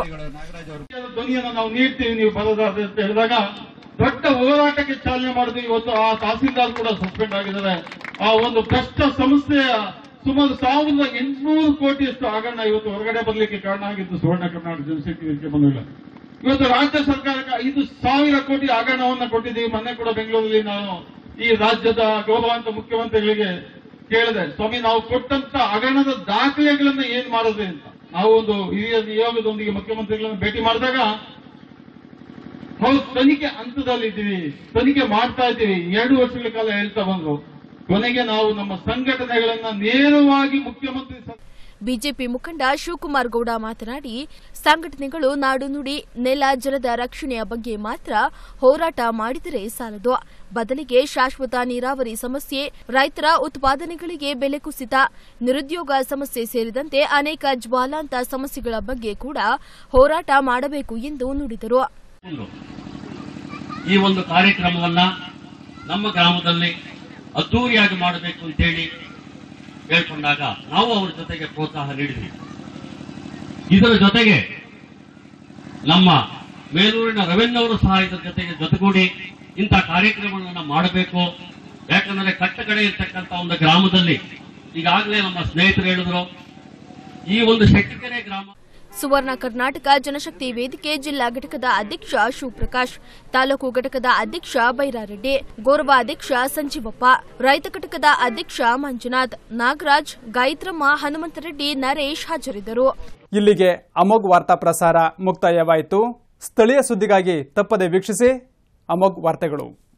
ದೊಡ್ಡ ಹೋರಾಟಕ್ಕೆ ಚಾಲನೆ ಮಾಡಿದ್ವಿ. ಇವತ್ತು ಆ ತಹಸೀಲ್ದಾರ್ ಕೂಡ ಸಸ್ಪೆಂಡ್ ಆಗಿದ್ದಾರೆ. ಆ ಒಂದು ಭ್ರಷ್ಟ ಸಂಸ್ಥೆಯ ಸುಮಾರು ಸಾವಿರದ ಎಂಟುನೂರು ಕೋಟಿಯಷ್ಟು ಹಗರಣ ಇವತ್ತು ಹೊರಗಡೆ ಬರಲಿಕ್ಕೆ ಕಾರಣ ಆಗಿದ್ದು ಸುವರ್ಣ ಕರ್ನಾಟಕ ಜನಶಕ್ತಿ ವೇದಿಕೆ ಬಂದಿಲ್ಲ. ಇವತ್ತು ರಾಜ್ಯ ಸರ್ಕಾರಕ್ಕೆ ಐದು ಸಾವಿರ ಕೋಟಿ ಹಗರಣವನ್ನು ಕೊಟ್ಟಿದ್ದೀವಿ. ಮೊನ್ನೆ ಕೂಡ ಬೆಂಗಳೂರಲ್ಲಿ ನಾನು ಈ ರಾಜ್ಯದ ಗೌರವಾನ್ವಿತ ಮುಖ್ಯಮಂತ್ರಿಗಳಿಗೆ ಕೇಳಿದೆ, ಸ್ವಾಮಿ ನಾವು ಕೊಟ್ಟಂತ ಹಗರಣದ ದಾಖಲೆಗಳನ್ನ ಏನ್ ಮಾಡಿದ್ರಿ ಅಂತ. ನಾವು ಒಂದು ಹಿರಿಯ ನಿಯೋಗದೊಂದಿಗೆ ಮುಖ್ಯಮಂತ್ರಿಗಳನ್ನ ಭೇಟಿ ಮಾಡಿದಾಗ ಹೌದು ತನಿಖೆ ಹಂತದಲ್ಲಿ ಇದ್ದೀವಿ, ತನಿಖೆ ಮಾಡ್ತಾ ಇದ್ದೀವಿ, ಎರಡು ವರ್ಷಗಳ ಕಾಲ ಹೇಳ್ತಾ ಬಂದ್ರು. ಕೊನೆಗೆ ನಾವು ನಮ್ಮ ಸಂಘಟನೆಗಳನ್ನ ನೇರವಾಗಿ ಮುಖ್ಯಮಂತ್ರಿ ಬಿಜೆಪಿ ಮುಖಂಡ ಶಿವಕುಮಾರ್ ಗೌಡ ಮಾತನಾಡಿ, ಸಂಘಟನೆಗಳು ನಾಡು ನುಡಿ ನೆಲ ಜಲದ ರಕ್ಷಣೆಯ ಬಗ್ಗೆ ಮಾತ್ರ ಹೋರಾಟ ಮಾಡಿದರೆ ಸಾಲದು. ಬದಲಿಗೆ ಶಾಶ್ವತ ನೀರಾವರಿ ಸಮಸ್ಯೆ, ರೈತರ ಉತ್ಪಾದನೆಗಳಿಗೆ ಬೆಲೆ ಕುಸಿತ, ನಿರುದ್ಯೋಗ ಸಮಸ್ಯೆ ಸೇರಿದಂತೆ ಅನೇಕ ಜ್ವಾಲಾಂತ ಸಮಸ್ಯೆಗಳ ಬಗ್ಗೆ ಕೂಡ ಹೋರಾಟ ಮಾಡಬೇಕು ಎಂದು ನುಡಿದರು. ಈ ಒಂದು ಕಾರ್ಯಕ್ರಮವನ್ನ ನಮ್ಮ ಗ್ರಾಮದಲ್ಲಿ ಅದ್ದೂರಿಯಾಗಿ ಮಾಡಬೇಕು ಅಂತೇಳಿ ಹೇಳ್ಕೊಂಡಾಗ ನಾವು ಅವರ ಜೊತೆಗೆ ಪ್ರೋತ್ಸಾಹ ನೀಡಿದ್ವಿ. ಇದರ ಜೊತೆಗೆ ನಮ್ಮ ಮೇಲೂರಿನ ರವೀಂದ್ರ ಸಹ ಇದರ ಜೊತೆಗೆ ಜೊತೆಗೂಡಿ ಇಂಥ ಕಾರ್ಯಕ್ರಮಗಳನ್ನ ಮಾಡಬೇಕು. ಯಾಕಂದ್ರೆ ಕಟ್ಟ ಕಡೆ ಇರ್ತಕ್ಕಂಥ ಒಂದು ಗ್ರಾಮದಲ್ಲಿ ಈಗಾಗಲೇ ನಮ್ಮ ಸ್ನೇಹಿತರು ಹೇಳಿದ್ರು, ಈ ಒಂದು ಶೆಟ್ಟಿಕೆರೆ ಗ್ರಾಮ ಸುವರ್ಣ ಕರ್ನಾಟಕ ಜನಶಕ್ತಿ ವೇದಿಕೆ ಜಿಲ್ಲಾ ಘಟಕದ ಅಧ್ಯಕ್ಷ ಶಿವಪ್ರಕಾಶ್, ತಾಲೂಕು ಘಟಕದ ಅಧ್ಯಕ್ಷ ಬೈರಾರೆಡ್ಡಿ, ಗೌರವ ಅಧ್ಯಕ್ಷ ಸಂಜೀವಪ್ಪ, ರೈತ ಘಟಕದ ಅಧ್ಯಕ್ಷ ಮಂಜುನಾಥ್, ನಾಗರಾಜ್, ಗಾಯತ್ರಮ್ಮ, ಹನುಮಂತರೆಡ್ಡಿ, ನರೇಶ್ ಹಾಜರಿದ್ದರು. ಇಲ್ಲಿಗೆ ಅಮೋಘ್ ವಾರ್ತಾ ಪ್ರಸಾರ ಮುಕ್ತಾಯವಾಯಿತು. ಸ್ಥಳೀಯ ಸುದ್ದಿಗಾಗಿ ತಪ್ಪದೆ ವೀಕ್ಷಿಸಿ ಅಮೋಘ್ ವಾರ್ತೆಗಳು.